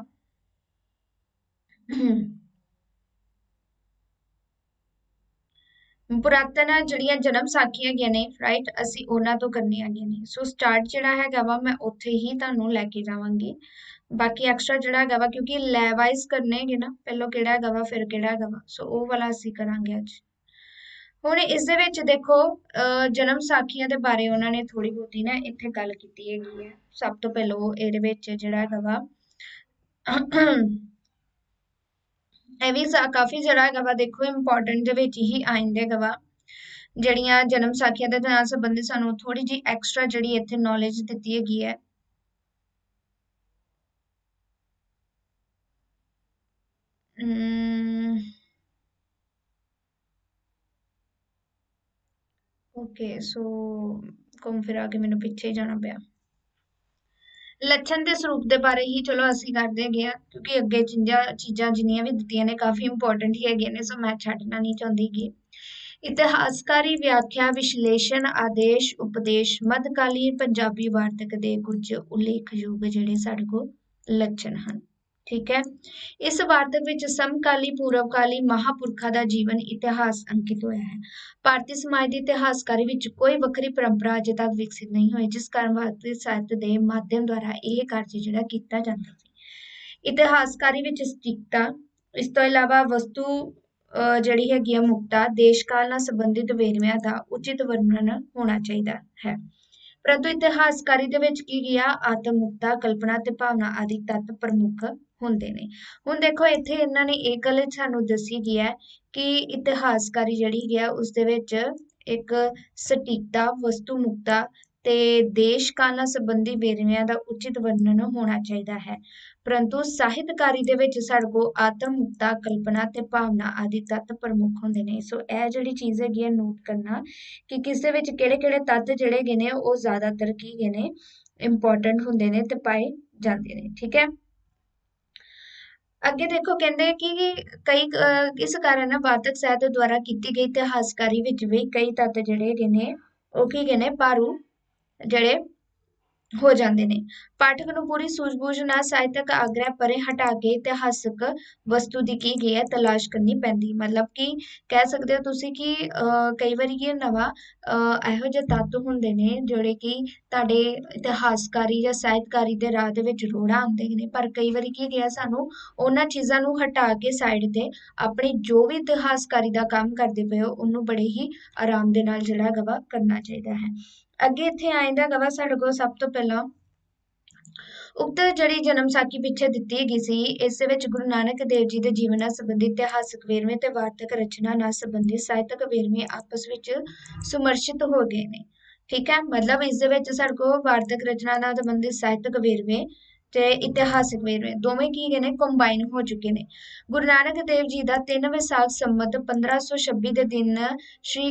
ਪੁਰਾਤਨ ਜਿਹੜੀਆਂ ਜਨਮ ਸਾਖੀਆਂ ਹੈਗੀਆਂ ਨੇ, ਰਾਈਟ, ਅਸੀਂ ਉਹਨਾਂ ਤੋਂ ਕਰਨੀਆਂ ਹੈਗੀਆਂ ਨੇ। ਸੋ ਸਟਾਰਟ ਜਿਹੜਾ ਹੈਗਾ ਵਾ ਮੈਂ ਉੱਥੇ ਹੀ ਤੁਹਾਨੂੰ ਲੈ ਕੇ ਜਾਵਾਂਗੀ। ਬਾਕੀ ਐਕਸਟਰਾ ਜਿਹੜਾ ਹੈਗਾ ਵਾ ਕਿਉਂਕਿ ਲੈ ਵਾਈਜ਼ ਕਰਨੇ ਹੈਗੇ ਨਾ, ਪਹਿਲਾਂ ਕਿਹੜਾ ਹੈਗਾ ਵਾ ਫਿਰ ਕਿਹੜਾ ਹੈਗਾ ਵਾ, ਸੋ ਉਹ ਵਾਲਾ ਅਸੀਂ ਕਰਾਂਗੇ ਅੱਜ। ਹੁਣ ਇਸ ਦੇ ਵਿੱਚ ਦੇਖੋ ਅਹ ਜਨਮ ਸਾਖੀਆਂ ਦੇ ਬਾਰੇ ਉਹਨਾਂ ਨੇ ਥੋੜੀ ਬਹੁਤੀ ਨਾ ਇੱਥੇ ਗੱਲ ਕੀਤੀ ਹੈਗੀ ਹੈ। ਸਭ ਤੋਂ ਪਹਿਲਾਂ ਇਹਦੇ ਵਿੱਚ ਜਿਹੜਾ ਹੈਗਾ ਵਾ ਇਹ ਵੀ ਕਾਫੀ ਜਿਹੜਾ ਹੈਗਾ ਵਾ ਦੇਖੋ ਇੰਪੋਰਟੈਂਟ ਦੇ ਵਿੱਚ ਹੀ ਆਇਂਦੇ ਹੈਗਾ ਵਾ। ਜਿਹੜੀਆਂ ਜਨਮ ਸਾਖੀਆਂ ਦੇ ਨਾਲ ਸੰਬੰਧਿਤ ਸਾਨੂੰ ਥੋੜੀ ਜਿਹੀ ਐਕਸਟਰਾ ਜਿਹੜੀ ਇੱਥੇ ਨੌਲੇਜ ਦਿੱਤੀ ਹੈਗੀ ਹੈ। ਓਕੇ, ਸੋ ਘੁੰਮ ਫਿਰਾ ਕੇ ਮੈਨੂੰ ਪਿੱਛੇ ਹੀ ਜਾਣਾ ਪਿਆ। ਲੱਛਣ ਤੇ ਸਰੂਪ ਦੇ ਬਾਰੇ ਹੀ ਚਲੋ ਅਸੀਂ ਕਰਦੇ ਹੈਗੇ ਆ, ਕਿਉਂਕਿ ਅੱਗੇ ਚੀਜ਼ਾਂ ਚੀਜ਼ਾਂ ਜਿੰਨੀਆਂ ਵੀ ਦਿੱਤੀਆਂ ਨੇ ਕਾਫੀ ਇੰਪੋਰਟੈਂਟ ਹੀ ਹੈਗੀਆਂ ਨੇ, ਸੋ ਮੈਂ ਛੱਡਣਾ ਨਹੀਂ ਚਾਹੁੰਦੀ ਗੀ। ਇਤਿਹਾਸਕਾਰੀ ਵਿਆਖਿਆ ਵਿਸ਼ਲੇਸ਼ਣ ਆਦੇਸ਼ ਉਪਦੇਸ਼ ਮੱਧਕਾਲੀਨ ਪੰਜਾਬੀ ਵਾਰਤਕ ਦੇ ਕੁਝ ਉਲੇਖਯੋਗ ਜਿਹੜੇ ਸਾਡੇ ਕੋਲ ਲੱਛਣ ਹਨ, ਠੀਕ ਹੈ। ਇਸ ਵਾਰਤਕ ਵਿੱਚ ਸਮਕਾਲੀ ਪੂਰਵਕਾਲੀ ਮਹਾਂਪੁਰਖਾਂ ਦਾ ਜੀਵਨ ਇਤਿਹਾਸ ਅੰਕਿਤ ਹੋਇਆ ਹੈ। ਭਾਰਤੀ ਸਮਾਜ ਦੀ ਇਤਿਹਾਸਕਾਰੀ ਵਿੱਚ ਕੋਈ ਵੱਖਰੀ ਪਰੰਪਰਾ ਅਜੇ ਤੱਕ ਵਿਕਸਿਤ ਨਹੀਂ ਹੋਈ, ਜਿਸ ਕਾਰਨ ਭਾਰਤੀ ਸਾਹਿਤ ਦੇ ਮਾਧਿਅਮ ਦੁਆਰਾ ਇਹ ਕਾਰਜ ਜਿਹੜਾ ਕੀਤਾ ਜਾਂਦਾ ਸੀ। ਇਤਿਹਾਸਕਾਰੀ ਵਿੱਚ ਸਟੀਕਤਾ, ਇਸ ਤੋਂ ਇਲਾਵਾ ਵਸਤੂ ਅਹ ਜਿਹੜੀ ਹੈਗੀ ਆ ਮੁਕਤਾ, ਦੇਸ਼ ਕਾਲ ਨਾਲ ਸੰਬੰਧਿਤ ਵੇਰਵਿਆਂ ਦਾ ਉਚਿਤ ਵਰਣਨ ਹੋਣਾ ਚਾਹੀਦਾ ਹੈ। ਪਰੰਤੂ ਇਤਿਹਾਸਕਾਰੀ ਦੇ ਵਿੱਚ ਕੀ ਗਿਆ ਆਤਮ ਮੁਕਤਾ, ਕਲਪਨਾ ਤੇ ਭਾਵਨਾ ਆਦਿ ਤੱਤ ਪ੍ਰਮੁੱਖ ਹੁੰਦੇ ਨੇ। ਹੁਣ ਦੇਖੋ ਇੱਥੇ ਇਹਨਾਂ ਨੇ ਇਹ ਗੱਲ ਸਾਨੂੰ ਦੱਸੀ ਗਈ ਹੈ ਕਿ ਇਤਿਹਾਸਕਾਰੀ ਜਿਹੜੀ ਗਿਆ ਉਸ ਦੇ ਵਿੱਚ ਇੱਕ ਸਟੀਕਤਾ, ਵਸਤੂ ਮੁਕਤਾ ਤੇ ਦੇਸ਼ ਕਾਲ ਨਾਲ ਸੰਬੰਧੀ ਵੇਰਵਿਆਂ ਦਾ ਉਚਿਤ ਵਰਣਨ ਹੋਣਾ ਚਾਹੀਦਾ ਹੈ। ਪਰੰਤੂ ਸਾਹਿਤਕਾਰੀ ਦੇ ਵਿੱਚ ਸਾਡੇ ਕੋਲ ਆਤਮ ਮੁਕਤਾ, ਕਲਪਨਾ ਤੇ ਭਾਵਨਾ ਆਦਿ ਤੱਤ ਪ੍ਰਮੁੱਖ ਹੁੰਦੇ ਨੇ। ਸੋ ਇਹ ਜਿਹੜੀ ਚੀਜ਼ ਹੈਗੀ ਹੈ ਨੋਟ ਕਰਨਾ ਕਿ ਕਿਸ ਦੇ ਵਿੱਚ ਕਿਹੜੇ ਕਿਹੜੇ ਤੱਤ ਜਿਹੜੇ ਹੈਗੇ ਨੇ ਉਹ ਜ਼ਿਆਦਾਤਰ ਕੀ ਹੈਗੇ ਨੇ ਇੰਪੋਰਟੈਂਟ ਹੁੰਦੇ ਨੇ ਤੇ ਪਾਏ ਜਾਂਦੇ ਨੇ, ਠੀਕ ਹੈ। ਅੱਗੇ ਦੇਖੋ ਕਹਿੰਦੇ ਕਿ ਕਈ ਅਹ, ਇਸ ਕਾਰਨ ਵਾਰਤਕ ਸਾਹਿਤ ਦੁਆਰਾ ਕੀਤੀ ਗਈ ਇਤਿਹਾਸਕਾਰੀ ਵਿੱਚ ਵੀ ਕਈ ਤੱਤ ਜਿਹੜੇ ਹੈਗੇ ਨੇ ਉਹ ਕੀ ਹੈਗੇ ਨੇ ਭਾਰੂ ਜਿਹੜੇ ਹੋ ਜਾਂਦੇ ਨੇ। ਪਾਠਕ ਨੂੰ ਪੂਰੀ ਸੂਝ-ਬੂਝ ਨਾਲ ਸਾਹਿਤਕ ਆਗ੍ਰਹਿ ਪਰੇ ਹਟਾ ਕੇ ਇਤਿਹਾਸਕ ਵਸਤੂ ਦੀ ਕੀ ਗਈ ਹੈ ਤਲਾਸ਼ ਕਰਨੀ ਪੈਂਦੀ। ਮਤਲਬ ਕਿ ਕਹਿ ਸਕਦੇ ਹੋ ਤੁਸੀਂ ਕਿ ਅਹ, ਕਈ ਵਾਰੀ ਕੀ ਨਵਾਂ ਅਹ, ਇਹੋ ਜਿਹੇ ਤੱਤ ਹੁੰਦੇ ਨੇ ਜਿਹੜੇ ਕਿ ਤੁਹਾਡੇ ਇਤਿਹਾਸਕਾਰੀ ਜਾਂ ਸਾਹਿਤਕਾਰੀ ਦੇ ਰਾਹ ਦੇ ਵਿੱਚ ਰੋੜਾ ਆਉਂਦੇ ਨੇ, ਪਰ ਕਈ ਵਾਰੀ ਕੀ ਗਿਆ ਸਾਨੂੰ ਉਹਨਾਂ ਚੀਜ਼ਾਂ ਨੂੰ ਹਟਾ ਕੇ ਸਾਈਡ ਤੇ ਆਪਣੀ ਜੋ ਵੀ ਇਤਿਹਾਸਕਾਰੀ ਦਾ ਕੰਮ ਕਰਦੇ ਪਏ ਹੋ ਉਹਨੂੰ ਬੜੇ ਹੀ ਆਰਾਮ ਦੇ ਨਾਲ ਜਿਹੜਾ ਹੈਗਾ ਵਾ ਕਰਨਾ ਚਾਹੀਦਾ ਹੈ। ਅੱਗੇ ਇੱਥੇ ਆਇਂਦਾ ਹੈਗਾ ਵਾ ਸਾਡੇ ਕੋਲ ਸਭ ਤੋਂ ਪਹਿਲਾਂ ਉਕਤ ਜਿਹੜੀ ਜਨਮ ਸਾਖੀ ਪਿੱਛੇ ਦਿੱਤੀ ਗਈ ਸੀ ਇਸ ਦੇ ਵਿੱਚ ਗੁਰੂ ਨਾਨਕ ਦੇਵ ਜੀ ਦੇ ਜੀਵਨ ਨਾਲ ਸੰਬੰਧਿਤ ਇਤਿਹਾਸਕ ਵੇਰਵੇ ਤੇ ਵਾਰਤਕ ਰਚਨਾ ਨਾਲ ਸੰਬੰਧਿਤ ਸਾਹਿਤਕ ਵੇਰਵੇ ਆਪਸ ਵਿੱਚ ਸਮਰਸ਼ਿਤ ਹੋ ਗਏ ਨੇ। ਠੀਕ ਹੈ, ਮਤਲਬ ਇਸ ਦੇ ਵਿੱਚ ਸਾਡੇ ਕੋਲ ਵਾਰਤਕ ਰਚਨਾ ਨਾਲ ਸੰਬੰਧਿਤ ਸਾਹਿਤਕ ਵੇਰਵੇ ਤੇ ਇਤਿਹਾਸਕ ਵੇਰਵੇ ਦੋਵੇਂ ਕੀ ਗਏ ਨੇ ਕੰਬਾਈਨ ਹੋ ਚੁੱਕੇ ਨੇ। ਗੁਰੂ ਨਾਨਕ ਦੇਵ ਜੀ ਦਾ ਤਿੰਨ ਵਿਸਾਖ ਸੰਮਤ ਪੰਦਰਾਂ ਸੌ ਛੱਬੀ ਦੇ ਦਿਨ ਸ਼੍ਰੀ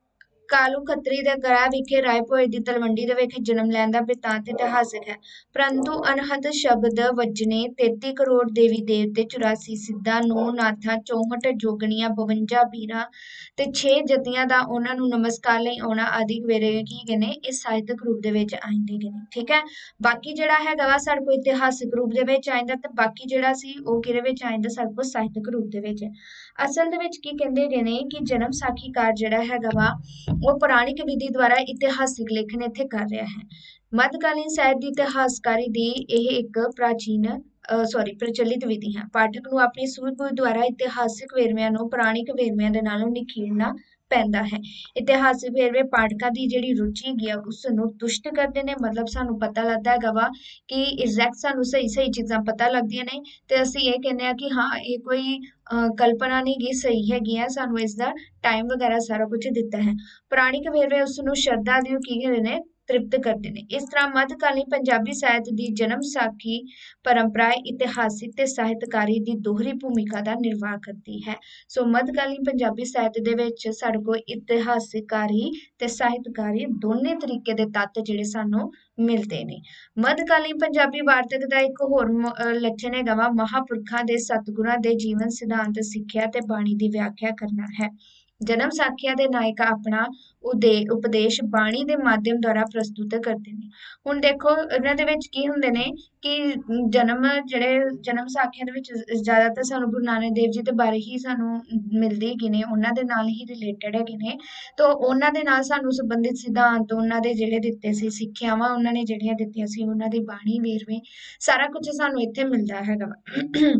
ਕਾਲੂ ਖੱਤਰੀ ਦੇ ਗ੍ਰਹਿ ਵਿਖੇ ਰਾਏ ਭੋਏ ਦੀ ਤਲਵੰਡੀ ਦੇ ਵਿਖੇ ਜਨਮ ਲੈਣ ਦਾ ਬਿਰਤਾਂਤ ਇਤਿਹਾਸਕ ਹੈ। ਪਰੰਤੂ ਅਨਹਦ ਸ਼ਬਦ ਵੱਜਣੇ ਤੇਤੀ ਕਰੋੜ ਦੇਵੀ ਦੇਵਤੇ ਚੁਰਾਸੀ ਸਿੱਧਾਂ ਨੌ ਨਾਥਾਂ ਚੌਂਹਠ ਜੋਗਣੀਆਂ ਬਵੰਜਾ ਪੀਰਾਂ ਤੇ ਛੇ ਜਤੀਆਂ ਦਾ ਉਹਨਾਂ ਨੂੰ ਨਮਸਕਾਰ ਲਈ ਆਉਣਾ ਆਦਿ ਵੇਰੇ ਕੀ ਗਏ ਨੇ ਇਹ ਸਾਹਿਤਕ ਰੂਪ ਦੇ ਵਿੱਚ ਆਉਂਦੇ ਗਏ ਨੇ। ਠੀਕ ਹੈ, ਬਾਕੀ ਜਿਹੜਾ ਹੈਗਾ ਵਾ ਸਾਡੇ ਕੋਲ ਇਤਿਹਾਸਕ ਰੂਪ ਦੇ ਵਿੱਚ ਆਉਂਦਾ ਤੇ ਬਾਕੀ ਜਿਹੜਾ ਸੀ ਉਹ ਕਿਹਦੇ ਵਿੱਚ ਆਉਂਦਾ ਸਾਡੇ ਕੋਲ ਸਾਹਿਤਕ ਰੂਪ ਦੇ ਵਿੱਚ। ਅਸਲ ਦੇ ਵਿੱਚ ਕੀ ਕਹਿੰਦੇ ਗਏ ਨੇ ਕਿ ਜਨਮ ਸਾਖੀਕਾਰ ਜਿਹੜਾ ਹੈਗਾ ਵਾ ਉਹ ਪੁਰਾਣਿਕ ਵਿਧੀ ਦੁਆਰਾ ਇਤਿਹਾਸਿਕ ਲੇਖਨ ਇੱਥੇ ਕਰ ਰਿਹਾ ਹੈ। ਮੱਧਕਾਲੀਨ ਸਾਹਿਤ ਦੀ ਇਤਿਹਾਸਕਾਰੀ ਦੀ ਇਹ ਇੱਕ ਪ੍ਰਾਚੀਨ ਸੌਰੀ ਪ੍ਰਚਲਿਤ ਵਿਧੀ ਹੈ। ਪਾਠਕ ਨੂੰ ਆਪਣੀ ਸੂਝ-ਬੂਝ ਦੁਆਰਾ ਇਤਿਹਾਸਿਕ ਵੇਰਵਿਆਂ ਨੂੰ ਪੁਰਾਣਿਕ ਵੇਰਵਿਆਂ ਦੇ ਨਾਲੋਂ ਨਿਖੇੜਨਾ ਪੈਂਦਾ ਹੈ। ਇਤਿਹਾਸਿਕ ਵੇਰਵੇ ਪਾਠਕਾਂ ਦੀ ਜਿਹੜੀ ਰੁਚੀ ਹੈਗੀ ਆ ਉਸ ਨੂੰ ਤੁਸ਼ਟ ਕਰਦੇ ਨੇ, ਮਤਲਬ ਸਾਨੂੰ ਪਤਾ ਲੱਗਦਾ ਹੈਗਾ ਵਾ ਕਿ ਐਗਜ਼ੈਕਟ ਸਾਨੂੰ ਸਹੀ ਸਹੀ ਚੀਜ਼ਾਂ ਪਤਾ ਲੱਗਦੀਆਂ ਨੇ ਤੇ ਅਸੀਂ ਇਹ ਕਹਿੰਦੇ ਆ ਕਿ ਹਾਂ ਇਹ ਕੋਈ ਕਲਪਨਾ ਨਹੀਂ ਗੀ ਸਹੀ ਹੈਗੀ ਆ, ਸਾਨੂੰ ਇਸ ਦਾ ਟਾਈਮ ਵਗੈਰਾ ਸਾਰਾ ਕੁਝ ਦਿੱਤਾ ਹੈ। ਪੁਰਾਣਿਕ ਵੇਰਵੇ ਉਸ ਨੂੰ ਸ਼ਰਧਾ ਦੀ ਕੀ ਕਰਦੇ ਨੇ ਤ੍ਰਿਪਤ ਕਰਦੇ ਨੇ। ਇਸ ਤਰ੍ਹਾਂ ਮੱਧਕਾਲੀਨ ਪੰਜਾਬੀ ਸਾਹਿਤ ਦੀ ਜਨਮ ਸਾਖੀ ਪਰੰਪਰਾ ਇਤਿਹਾਸਿਕ ਤੇ ਸਾਹਿਤਕਾਰੀ ਦੀ ਦੋਹਰੀ ਭੂਮਿਕਾ ਦਾ ਨਿਰਵਾਹ ਕਰਦੀ ਹੈ। ਸੋ ਮੱਧਕਾਲੀਨ ਪੰਜਾਬੀ ਸਾਹਿਤ ਦੇ ਵਿੱਚ ਸਾਡੇ ਕੋਲ ਇਤਿਹਾਸਕਾਰੀ ਤੇ ਸਾਹਿਤਕਾਰੀ ਦੋਨੇ ਤਰੀਕੇ ਦੇ ਤੱਤ ਜਿਹੜੇ ਸਾਨੂੰ ਮਿਲਦੇ ਨੇ। ਮੱਧਕਾਲੀਨ ਪੰਜਾਬੀ ਵਾਰਤਕ ਦਾ ਇੱਕ ਹੋਰ ਲੱਛਣ ਹੈਗਾ ਵਾ ਮਹਾਂਪੁਰਖਾਂ ਦੇ ਸਤਿਗੁਰਾਂ ਦੇ ਜੀਵਨ ਸਿਧਾਂਤ ਸਿੱਖਿਆ ਤੇ ਬਾਣੀ ਦੀ ਵਿਆਖਿਆ ਕਰਨਾ ਹੈ। ਜਨਮ ਸਾਖੀਆਂ ਦੇ ਨਾਇਕ ਆਪਣਾ ਉਦੇ ਉਪਦੇਸ਼ ਬਾਣੀ ਦੇ ਮਾਧਿਅਮ ਦੁਆਰਾ ਪ੍ਰਸਤੁਤ ਕਰਦੇ ਨੇ। ਹੁਣ ਦੇਖੋ ਇਹਨਾਂ ਦੇ ਵਿੱਚ ਕੀ ਹੁੰਦੇ ਨੇ ਕਿ ਜਨਮ ਜਿਹੜੇ ਜਨਮ ਸਾਖੀਆਂ ਦੇ ਵਿੱਚ ਜ਼ਿਆਦਾਤਰ ਸਾਨੂੰ ਗੁਰੂ ਨਾਨਕ ਦੇਵ ਜੀ ਦੇ ਬਾਰੇ ਹੀ ਸਾਨੂੰ ਮਿਲਦੇ ਹੈਗੇ ਨੇ, ਉਹਨਾਂ ਦੇ ਨਾਲ ਹੀ ਰਿਲੇਟਡ ਹੈਗੇ ਨੇ। ਤਾਂ ਉਹਨਾਂ ਦੇ ਨਾਲ ਸਾਨੂੰ ਸੰਬੰਧਿਤ ਸਿਧਾਂਤ ਉਹਨਾਂ ਦੇ ਜਿਹੜੇ ਦਿੱਤੇ ਸੀ ਸਿੱਖਿਆਵਾਂ ਉਹਨਾਂ ਨੇ ਜਿਹੜੀਆਂ ਦਿੱਤੀਆਂ ਸੀ ਉਹਨਾਂ ਦੀ ਬਾਣੀ ਵੇਰਵੇ ਸਾਰਾ ਕੁਝ ਸਾਨੂੰ ਇੱਥੇ ਮਿਲਦਾ ਹੈਗਾ ਵਾ।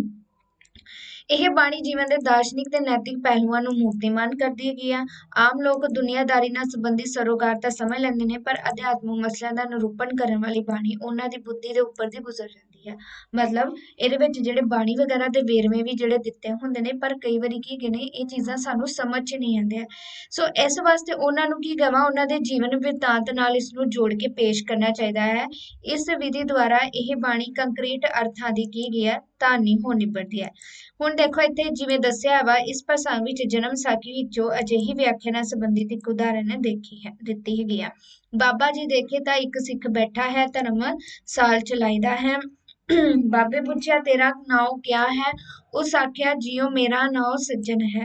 ਇਹ ਬਾਣੀ ਜੀਵਨ ਦੇ ਦਾਰਸ਼ਨਿਕ ਤੇ ਨੈਤਿਕ ਪਹਿਲੂਆਂ ਨੂੰ ਮੂਰਤੀਮਾਨ ਕਰਦੀ ਹੈਗੀ ਆ। ਆਮ ਲੋਕ ਦੁਨੀਆਦਾਰੀ ਨਾਲ ਸੰਬੰਧਿਤ ਸਰੋਕਾਰ ਤਾਂ ਸਮਝ ਲੈਂਦੇ ਨੇ ਪਰ ਅਧਿਆਤਮਿਕ ਮਸਲਿਆਂ ਦਾ ਨਿਰੂਪਣ ਕਰਨ ਵਾਲੀ ਬਾਣੀ ਉਹਨਾਂ ਦੀ ਬੁੱਧੀ ਦੇ ਉੱਪਰ ਦੀ ਗੁਜ਼ਰ ਜਾਂਦੀ ਹੈ। ਮਤਲਬ ਇਹਦੇ ਵਿੱਚ ਜਿਹੜੇ ਬਾਣੀ ਵਗੈਰਾ ਦੇ ਵੇਰਵੇ ਵੀ ਜਿਹੜੇ ਦਿੱਤੇ ਹੁੰਦੇ ਨੇ ਪਰ ਕਈ ਵਾਰੀ ਕੀ ਹੈਗੇ ਨੇ ਇਹ ਚੀਜ਼ਾਂ ਸਾਨੂੰ ਸਮਝ 'ਚ ਨਹੀਂ ਆਉਂਦੀਆਂ। ਸੋ ਇਸ ਵਾਸਤੇ ਉਹਨਾਂ ਨੂੰ ਕੀ ਕਹਾਂ ਉਹਨਾਂ ਦੇ ਜੀਵਨ ਬਿਰਤਾਂਤ ਨਾਲ ਇਸ ਨੂੰ ਜੋੜ ਕੇ ਪੇਸ਼ ਕਰਨਾ ਚਾਹੀਦਾ ਹੈ। ਇਸ ਵਿਧੀ ਦੁਆਰਾ ਇਹ ਬਾਣੀ ਕੰਕਰੀਟ ਅਰਥਾਂ ਦੀ ਕੀ ਗਿਆ ਧਾਰਨੀ ਹੋ ਨਿਬੜਦੀ ਹੈ। ਹੁਣ ਦੇਖੋ ਇੱਥੇ ਜਿਵੇਂ ਦੱਸਿਆ ਵਾ ਇਸ ਪ੍ਰਸੰਗ ਵਿੱਚ ਜਨਮ ਸਾਖੀ ਵਿੱਚੋਂ ਅਜਿਹੀ ਵਿਆਖਿਆ ਨਾਲ ਸੰਬੰਧਿਤ ਇੱਕ ਉਦਾਹਰਨ ਦੇਖੀ ਹੈ ਦਿੱਤੀ ਹੈਗੀ ਆ। ਬਾਬਾ ਜੀ ਦੇਖੇ ਤਾਂ ਇੱਕ ਸਿੱਖ ਬੈਠਾ ਹੈ ਧਰਮ ਸਾਲ ਚਲਾਈਦਾ ਹੈ। ਬਾਬੇ ਪੁੱਛਿਆ ਤੇਰਾ ਨਾਉ ਕਿਆ ਹੈ, ਉਸ ਆਖਿਆ ਜੀਓ ਮੇਰਾ ਨਾਉ ਸੱਜਣ ਹੈ।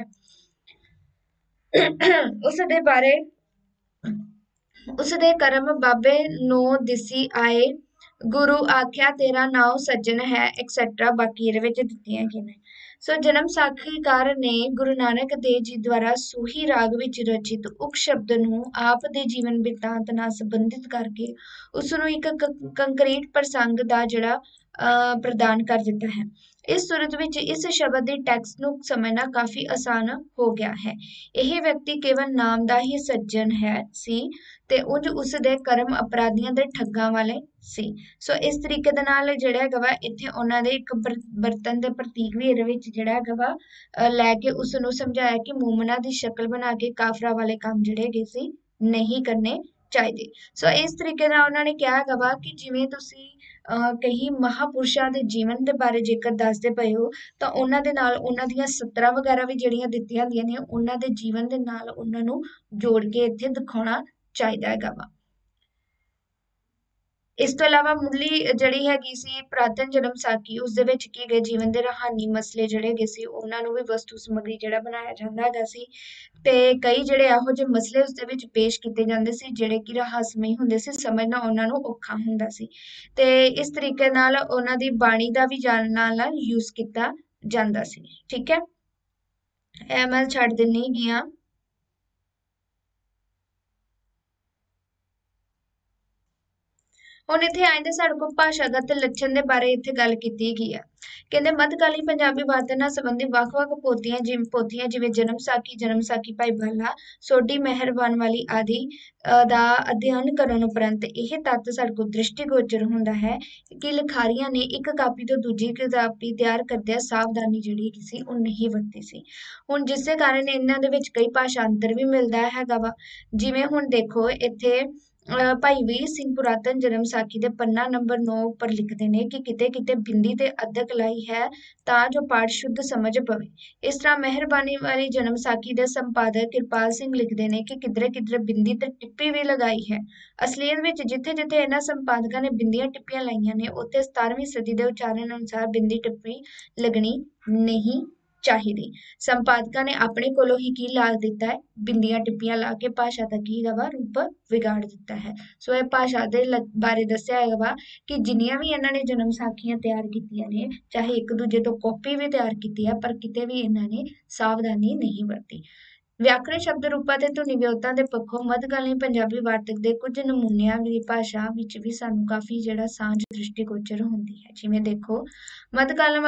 ਉਸ ਦੇ ਬਾਰੇ ਉਸ ਦੇ ਕਰਮ ਬਾਬੇ ਨੂੰ ਦਿਸੀ ਆਏ, ਗੁਰੂ ਆਖਿਆ ਤੇਰਾ ਨਾਉ ਸੱਜਣ ਹੈ ਐਕਸੈਟਰਾ ਬਾਕੀ ਇਹਦੇ ਵਿੱਚ ਦਿੱਤੀਆਂ ਗਈਆਂ ਨੇ। ਸੋ ਜਨਮ ਸਾਖੀਕਾਰ ਨੇ ਗੁਰੂ ਨਾਨਕ ਦੇਵ ਜੀ ਦੁਆਰਾ ਸੂਹੀ ਰਾਗ ਵਿੱਚ ਰਚਿਤ ਉਕ ਸ਼ਬਦ ਨੂੰ ਆਪ ਦੇ ਜੀਵਨ ਬਿਰਤਾਂਤ ਨਾਲ ਸੰਬੰਧਿਤ ਕਰਕੇ ਉਸ ਨੂੰ ਇੱਕ ਕੰਕਰੀਟ ਪ੍ਰਸੰਗ ਦਾ ਜਿਹੜਾ ਪ੍ਰਦਾਨ ਕਰ ਦਿੱਤਾ ਹੈ। ਇਸ ਸੂਰਤ ਵਿੱਚ ਇਸ ਸ਼ਬਦ ਦੇ ਟੈਕਸਟ ਨੂੰ ਸਮਝਣਾ ਕਾਫੀ ਆਸਾਨ ਹੋ ਗਿਆ ਹੈ। ਇਹ ਵਿਅਕਤੀ ਕੇਵਲ ਨਾਮ ਦਾ ਹੀ ਸੱਜਣ ਹੈ ਸੀ ਤੇ ਉਂਝ ਉਸ ਦੇ ਕਰਮ ਅਪਰਾਧੀਆਂ ਦੇ ਠੱਗਾਂ ਵਾਲੇ ਸੀ। ਸੋ ਇਸ ਤਰੀਕੇ ਦੇ ਨਾਲ ਜਿਹੜਾ ਹੈਗਾ ਵਾ ਇੱਥੇ ਉਹਨਾਂ ਦੇ ਇੱਕ ਬਰਤਨ ਦੇ ਪ੍ਰਤੀਕ ਵੀ ਇਹਦੇ ਵਿੱਚ ਜਿਹੜਾ ਹੈਗਾ ਵਾ ਲੈ ਕੇ ਉਸ ਨੂੰ ਸਮਝਾਇਆ ਕਿ ਮੂਮਨਾ ਦੀ ਸ਼ਕਲ ਬਣਾ ਕੇ ਕਾਫਰਾਂ ਵਾਲੇ ਕੰਮ ਜਿਹੜੇ ਹੈਗੇ ਸੀ ਨਹੀਂ ਕਰਨੇ ਚਾਹੀਦੇ। ਸੋ ਇਸ ਤਰੀਕੇ ਨਾਲ ਉਹਨਾਂ ਨੇ ਕਿਹਾ ਹੈਗਾ ਵਾ ਕਿ ਜਿਵੇਂ ਤੁਸੀਂ ਅਹ ਕਈ ਮਹਾਪੁਰਸ਼ਾਂ ਦੇ ਜੀਵਨ ਦੇ ਬਾਰੇ ਜੇਕਰ ਦੱਸਦੇ ਪਏ ਹੋ ਤਾਂ ਉਹਨਾਂ ਦੇ ਨਾਲ ਉਹਨਾਂ ਦੀਆਂ ਸਤਰਾਂ ਵਗੈਰਾ ਵੀ ਜਿਹੜੀਆਂ ਦਿੱਤੀਆਂ ਹੁੰਦੀਆਂ ਨੇ ਉਹਨਾਂ ਦੇ ਜੀਵਨ ਦੇ ਨਾਲ ਉਹਨਾਂ ਨੂੰ ਜੋੜ ਕੇ ਇੱਥੇ ਦਿਖਾਉਣਾ ਚਾਹੀਦਾ ਹੈਗਾ ਵਾ। ਇਸ ਤੋਂ ਇਲਾਵਾ ਮੁੱਢਲੀ ਜਿਹੜੀ ਹੈਗੀ ਸੀ ਪੁਰਾਤਨ ਜਨਮ ਸਾਖੀ ਉਸ ਦੇ ਵਿੱਚ ਕੀ ਗਏ ਜੀਵਨ ਦੇ ਰੂਹਾਨੀ ਮਸਲੇ ਜਿਹੜੇ ਹੈਗੇ ਸੀ ਉਹਨਾਂ ਨੂੰ ਵੀ ਵਸਤੂ ਸਮੱਗਰੀ ਜਿਹੜਾ ਬਣਾਇਆ ਜਾਂਦਾ ਹੈਗਾ ਸੀ ਤੇ ਕਈ ਜਿਹੜੇ ਇਹੋ ਜਿਹੇ ਮਸਲੇ ਉਸ ਦੇ ਵਿੱਚ ਪੇਸ਼ ਕੀਤੇ ਜਾਂਦੇ ਸੀ ਜਿਹੜੇ ਕਿ ਰਹੱਸਮਈ ਹੁੰਦੇ ਸੀ, ਸਮਝਣਾ ਉਹਨਾਂ ਨੂੰ ਔਖਾ ਹੁੰਦਾ ਸੀ ਤੇ ਇਸ ਤਰੀਕੇ ਨਾਲ ਉਹਨਾਂ ਦੀ ਬਾਣੀ ਦਾ ਵੀ ਜਾਣ ਨਾਲ ਯੂਜ਼ ਕੀਤਾ ਜਾਂਦਾ ਸੀ। ਠੀਕ ਹੈ, ਇਹ ਮੈਂ ਛੱਡ ਦਿੰਨੀ ਹੈਗੀ ਹਾਂ। ਹੁਣ ਇੱਥੇ ਆਏ ਤੇ ਸਾਡੇ ਕੋਲ ਭਾਸ਼ਾਗਤ ਲੱਛਣ ਦੇ ਬਾਰੇ ਇੱਥੇ ਗੱਲ ਕੀਤੀ ਗਈ ਹੈ। ਕਹਿੰਦੇ ਮੱਧਕਾਲੀ ਪੰਜਾਬੀ ਵਾਰਤਾ ਨਾਲ ਸੰਬੰਧਿਤ ਵੱਖ-ਵੱਖ ਪੋਥੀਆਂ ਜਿਵੇਂ ਪੋਥੀਆਂ ਜਿਵੇਂ ਜਨਮ ਸਾਖੀ, ਜਨਮ ਸਾਖੀ ਭਾਈ ਬਾਲਾ, ਸੋਢੀ ਮਿਹਰਬਾਨ ਵਾਲੀ ਆਦਿ ਅਹ ਦਾ ਅਧਿਐਨ ਕਰਨ ਉਪਰੰਤ ਇਹ ਤੱਤ ਸਾਡੇ ਕੋਲ ਦ੍ਰਿਸ਼ਟੀਗੋਚਰ ਹੁੰਦਾ ਹੈ ਕਿ ਲਿਖਾਰੀਆਂ ਨੇ ਇੱਕ ਕਾਪੀ ਤੋਂ ਦੂਜੀ ਕਾਪੀ ਤਿਆਰ ਕਰਦਿਆਂ ਸਾਵਧਾਨੀ ਜਿਹੜੀ ਹੈਗੀ ਸੀ ਉਹ ਨਹੀਂ ਵਰਤੀ ਸੀ। ਹੁਣ ਜਿਸ ਦੇ ਕਾਰਨ ਇਹਨਾਂ ਦੇ ਵਿੱਚ ਕਈ ਭਾਸ਼ਾਂਤਰ ਵੀ ਮਿਲਦਾ ਹੈਗਾ ਵਾ। ਜਿਵੇਂ ਹੁਣ ਦੇਖੋ ਇੱਥੇ ਅਹ ਭਾਈ ਵੀਰ ਸਿੰਘ ਪੁਰਾਤਨ ਜਨਮ ਸਾਖੀ ਦੇ ਪੰਨਾ ਨੰਬਰ ਨੌ ਉੱਪਰ ਲਿਖਦੇ ਨੇ ਕਿ ਕਿਤੇ ਕਿਤੇ ਬਿੰਦੀ ਤੇ ਅੱਧਕ ਲਾਈ ਹੈ ਤਾਂ ਜੋ ਪਾਠ ਸ਼ੁੱਧ ਸਮਝ ਪਵੇ। ਇਸ ਤਰ੍ਹਾਂ ਮਿਹਰਬਾਨੀ ਵਾਲੀ ਜਨਮ ਸਾਖੀ ਦੇ ਸੰਪਾਦਕ ਕਿਰਪਾਲ ਸਿੰਘ ਲਿਖਦੇ ਨੇ ਕਿ ਕਿਧਰੇ ਕਿਧਰੇ ਬਿੰਦੀ ਤੇ ਟਿੱਪੀ ਵੀ ਲਗਾਈ ਹੈ। ਅਸਲੀਅਤ ਵਿੱਚ ਜਿੱਥੇ ਜਿੱਥੇ ਇਹਨਾਂ ਸੰਪਾਦਕਾਂ ਨੇ ਬਿੰਦੀਆਂ ਟਿੱਪੀਆਂ ਲਾਈਆਂ ਨੇ ਉੱਥੇ ਸਤਾਰਵੀਂ ਸਦੀ ਦੇ ਉਚਾਰਨ ਅਨੁਸਾਰ ਬਿੰਦੀ ਟਿੱਪੀ ਲੱਗਣੀ ਨਹੀਂ ਚਾਹੀਦੀ। ਸੰਪਾਦਕਾਂ ਨੇ ਆਪਣੇ ਕੋਲੋਂ ਹੀ ਕੀ ਲਾ ਦਿੱਤਾ ਹੈ, ਬਿੰਦੀਆਂ ਟਿੱਪੀਆਂ ਲਾ ਕੇ ਭਾਸ਼ਾ ਦਾ ਕੀ ਹੈਗਾ ਵਾ ਰੂਪ ਵਿਗਾੜ ਦਿੱਤਾ ਹੈ। ਸੋ ਇਹ ਭਾਸ਼ਾ ਦੇ ਬਾਰੇ ਦੱਸਿਆ ਹੈਗਾ ਵਾ ਕਿ ਜਿੰਨੀਆਂ ਵੀ ਇਹਨਾਂ ਨੇ ਜਨਮ ਸਾਖੀਆਂ ਤਿਆਰ ਕੀਤੀਆਂ ਨੇ ਚਾਹੇ ਇੱਕ ਦੂਜੇ ਤੋਂ ਕਾਪੀ ਵੀ ਤਿਆਰ ਕੀਤੀ ਹੈ ਪਰ ਕਿਤੇ ਵੀ ਇਹਨਾਂ ਨੇ ਸਾਵਧਾਨੀ ਨਹੀਂ ਵਰਤੀ। ਵਿਆਕਰਣ ਸ਼ਬਦ ਰੂਪਾਂ ਤੇ ਧੁਨੀ ਵਿਉਂਤਾਂ ਦੇ ਪੱਖੋਂ ਮੱਧਕਾਲੀਨ ਪੰਜਾਬੀ ਵਾਰਤਕ ਦੇ ਕੁਝ ਨਮੂਨਿਆਂ ਦੀ ਭਾਸ਼ਾ ਵਿੱਚ ਵੀ ਸਾਨੂੰ ਕਾਫੀ ਜਿਹੜਾ ਸਾਂਝ ਦ੍ਰਿਸ਼ਟੀਗੋਚਰ ਹੁੰਦੀ ਹੈ। ਜਿਵੇਂ ਦੇਖੋ ਮੱਧਕਾਲੀਨ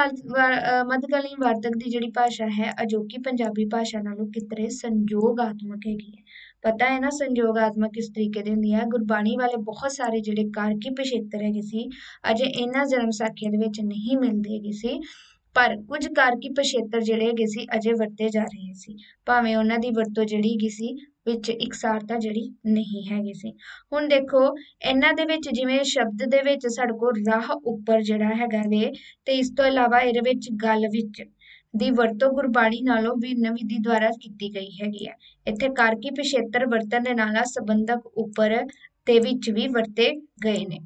ਮੱਧਕਾਲੀਨ ਵਾਰਤਕ ਦੀ ਜਿਹੜੀ ਭਾਸ਼ਾ ਹੈ ਅਜੋਕੀ ਪੰਜਾਬੀ ਭਾਸ਼ਾ ਨਾਲੋਂ ਕਿਤਰੇ ਸੰਯੋਗਾਤਮਕ ਹੈਗੀ ਹੈ। ਪਤਾ ਹੈ ਨਾ ਸੰਯੋਗਾਤਮਕ ਕਿਸ ਤਰੀਕੇ ਦੀ ਹੁੰਦੀ ਹੈ। ਗੁਰਬਾਣੀ ਵਾਲੇ ਬਹੁਤ ਸਾਰੇ ਜਿਹੜੇ ਕਾਰਕੀ ਪਿਛੇਤਰ ਹੈਗੇ ਸੀ ਅਜੇ ਇਹਨਾਂ ਜਨਮ ਸਾਖੀਆਂ ਦੇ ਵਿੱਚ ਨਹੀਂ ਮਿਲਦੇ ਹੈਗੇ ਸੀ ਪਰ ਕੁਝ ਕਾਰਕੀ ਪਿਛੇਤਰ ਜਿਹੜੇ ਹੈਗੇ ਸੀ ਅਜੇ ਵਰਤੇ ਜਾ ਰਹੇ ਸੀ ਭਾਵੇਂ ਉਹਨਾਂ ਦੀ ਵਰਤੋਂ ਜਿਹੜੀ ਹੈਗੀ ਸੀ ਵਿੱਚ ਇਕਸਾਰਤਾ ਜਿਹੜੀ ਨਹੀਂ ਹੈਗੀ ਸੀ। ਹੁਣ ਦੇਖੋ ਇਹਨਾਂ ਦੇ ਵਿੱਚ ਜਿਵੇਂ ਸ਼ਬਦ ਦੇ ਵਿੱਚ ਸਾਡੇ ਕੋਲ ਰਾਹ ਉੱਪਰ ਜਿਹੜਾ ਹੈਗਾ ਵੇ ਤੇ ਇਸ ਤੋਂ ਇਲਾਵਾ ਇਹਦੇ ਵਿੱਚ ਗੱਲ ਵਿੱਚ ਦੀ ਵਰਤੋਂ ਗੁਰਬਾਣੀ ਨਾਲੋਂ ਭਿੰਨ ਵਿਧੀ ਦੁਆਰਾ ਕੀਤੀ ਗਈ ਹੈਗੀ ਹੈ। ਇੱਥੇ ਕਾਰਕੀ ਪਿਛੇਤਰ ਵਰਤਨ ਦੇ ਨਾਲ ਸੰਬੰਧਕ ਉੱਪਰ ਤੇ ਵਿੱਚ ਵੀ ਵਰਤੇ ਗਏ ਨੇ।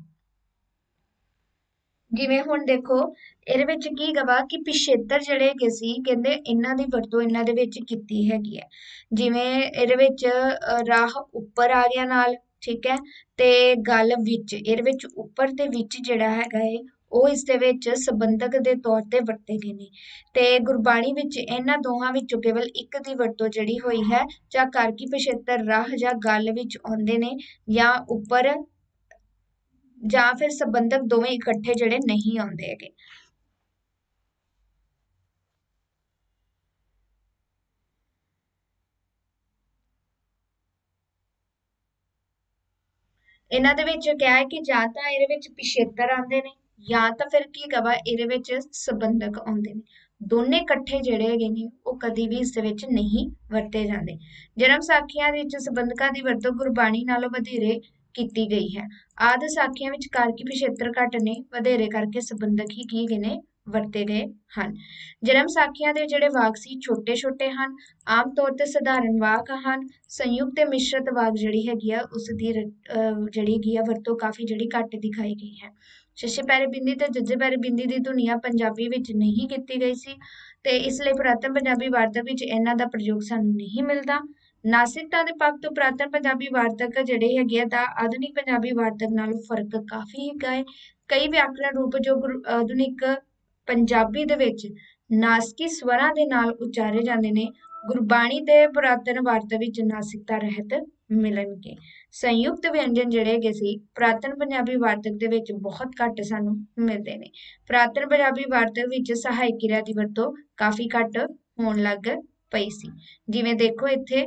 ਜਿਵੇਂ ਹੁਣ ਦੇਖੋ ਇਹਦੇ ਵਿੱਚ ਕੀ ਗਵਾ ਕਿ ਪਿਛੇਤਰ ਜਿਹੜੇ ਹੈਗੇ ਸੀ ਕਹਿੰਦੇ ਇਹਨਾਂ ਦੀ ਵਰਤੋਂ ਇਹਨਾਂ ਦੇ ਵਿੱਚ ਕੀਤੀ ਹੈਗੀ ਹੈ। ਜਿਵੇਂ ਇਹਦੇ ਵਿੱਚ ਰਾਹ ਉੱਪਰ ਆ ਗਿਆ ਨਾਲ, ਠੀਕ ਹੈ, ਤੇ ਗੱਲ ਵਿੱਚ ਇਹਦੇ ਵਿੱਚ ਉੱਪਰ ਤੇ ਵਿੱਚ ਜਿਹੜਾ ਹੈਗਾ ਏ ਉਹ ਇਸ ਦੇ ਵਿੱਚ ਸੰਬੰਧਕ ਦੇ ਤੌਰ ਤੇ ਵਰਤੇ ਗਏ ਨੇ ਤੇ ਗੁਰਬਾਣੀ ਵਿੱਚ ਇਹਨਾਂ ਦੋਹਾਂ ਵਿੱਚੋਂ ਕੇਵਲ ਇੱਕ ਦੀ ਵਰਤੋਂ ਜਿਹੜੀ ਹੋਈ ਹੈ ਜਾਂ ਕਾਰਕੀ ਪਿਛੇਤਰ ਰਾਹ ਜਾਂ ਗੱਲ ਵਿੱਚ ਆਉਂਦੇ ਨੇ ਜਾਂ ਉੱਪਰ ਜਾਂ ਫਿਰ ਸੰਬੰਧਕ ਦੋਵੇਂ ਇਕੱਠੇ ਜਿਹੜੇ ਨਹੀਂ ਆਉਂਦੇ ਹੈਗੇ। ਇਹਨਾਂ ਦੇ ਵਿੱਚ ਕਿਹਾ ਹੈ ਕਿ ਜਾਂ ਤਾਂ ਇਹਦੇ ਵਿੱਚ ਪਿਛੇਤਰ ਆਉਂਦੇ ਨੇ ਜਾਂ ਤਾਂ ਫਿਰ ਕੀ ਕਵਾ ਇਹਦੇ ਵਿੱਚ ਸੰਬੰਧਕ ਆਉਂਦੇ ਨੇ। ਦੋਨੇ ਇਕੱਠੇ ਜਿਹੜੇ ਹੈਗੇ ਨੇ ਉਹ ਕਦੀ ਵੀ ਇਸ ਦੇ ਵਿੱਚ ਨਹੀਂ ਵਰਤੇ ਜਾਂਦੇ। ਜਨਮ ਸਾਖੀਆਂ ਵਿੱਚ ਸੰਬੰਧਕਾਂ ਦੀ ਵਰਤੋਂ ਗੁਰਬਾਣੀ ਨਾਲੋਂ ਵਧੇਰੇ ਕੀਤੀ ਗਈ ਹੈ। ਆਦਿ ਸਾਖੀਆਂ ਵਿੱਚ ਕਾਰਕੀ ਪਿਛੇਤਰ ਘੱਟ ਨੇ, ਵਧੇਰੇ ਕਰਕੇ ਸੰਬੰਧਕ ਹੀ ਕੀ ਗਏ ਨੇ ਵਰਤੇ ਗਏ ਹਨ। ਜਨਮ ਸਾਖੀਆਂ ਦੇ ਜਿਹੜੇ ਵਾਕ ਸੀ ਛੋਟੇ ਛੋਟੇ ਹਨ, ਆਮ ਤੌਰ ਤੇ ਸਧਾਰਨ ਵਾਕ ਹਨ। ਸੰਯੁਕਤ ਤੇ ਮਿਸ਼ਰਤ ਵਾਕ ਜਿਹੜੀ ਹੈਗੀ ਆ ਉਸ ਦੀ ਜਿਹੜੀ ਹੈਗੀ ਆ ਵਰਤੋਂ ਕਾਫੀ ਜਿਹੜੀ ਘੱਟ ਦਿਖਾਈ ਗਈ ਹੈ। ਸ਼ਸ਼ੇ ਪੈਰੇ ਬਿੰਦੀ ਤੇ ਜੱਜੇ ਪੈਰੇ ਬਿੰਦੀ ਦੀ ਧੁਨੀਆਂ ਪੰਜਾਬੀ ਵਿੱਚ ਨਹੀਂ ਕੀਤੀ ਗਈ ਸੀ ਤੇ ਇਸ ਲਈ ਪੁਰਾਤਨ ਪੰਜਾਬੀ ਵਾਰਤਕ ਵਿੱਚ ਇਹਨਾਂ ਦਾ ਪ੍ਰਯੋਗ ਸਾਨੂੰ ਨਹੀਂ ਮਿਲਦਾ। ਨਾਸਿਕਤਾ ਦੇ ਪੱਖ ਤੋਂ ਪੁਰਾਤਨ ਪੰਜਾਬੀ ਵਾਰਤਕ ਜਿਹੜੇ ਹੈਗੇ ਆ ਤਾਂ ਆਧੁਨਿਕ ਪੰਜਾਬੀ ਵਾਰਤਕ ਨਾਲੋਂ ਫਰਕ ਕਾਫੀ ਹੈਗਾ ਹੈ। ਕਈ ਵਿਆਕਰਣ ਰੂਪ ਜੋ ਆਧੁਨਿਕ ਪੰਜਾਬੀ ਦੇ ਵਿੱਚ ਨਾਸਕੀ ਸਵਰਾਂ ਦੇ ਨਾਲ ਉਚਾਰੇ ਜਾਂਦੇ ਨੇ ਗੁਰਬਾਣੀ ਤੇ ਪੁਰਾਤਨ ਵਾਰਤਕ ਵਿੱਚ ਨਾਸਿਕਤਾ ਰਹਿਤ ਮਿਲਣਗੇ। ਸੰਯੁਕਤ ਵਿਅੰਜਨ ਜਿਹੜੇ ਹੈਗੇ ਸੀ ਪੁਰਾਤਨ ਪੰਜਾਬੀ ਵਾਰਤਕ ਦੇ ਵਿੱਚ ਬਹੁਤ ਘੱਟ ਸਾਨੂੰ ਮਿਲਦੇ ਨੇ। ਪੁਰਾਤਨ ਪੰਜਾਬੀ ਵਾਰਤਕ ਵਿੱਚ ਸਹਾਇਕ ਕਿਰਿਆ ਦੀ ਵਰਤੋਂ ਕਾਫੀ ਘੱਟ ਹੋਣ ਲੱਗ ਪਈ ਸੀ। ਜਿਵੇਂ ਦੇਖੋ ਇੱਥੇ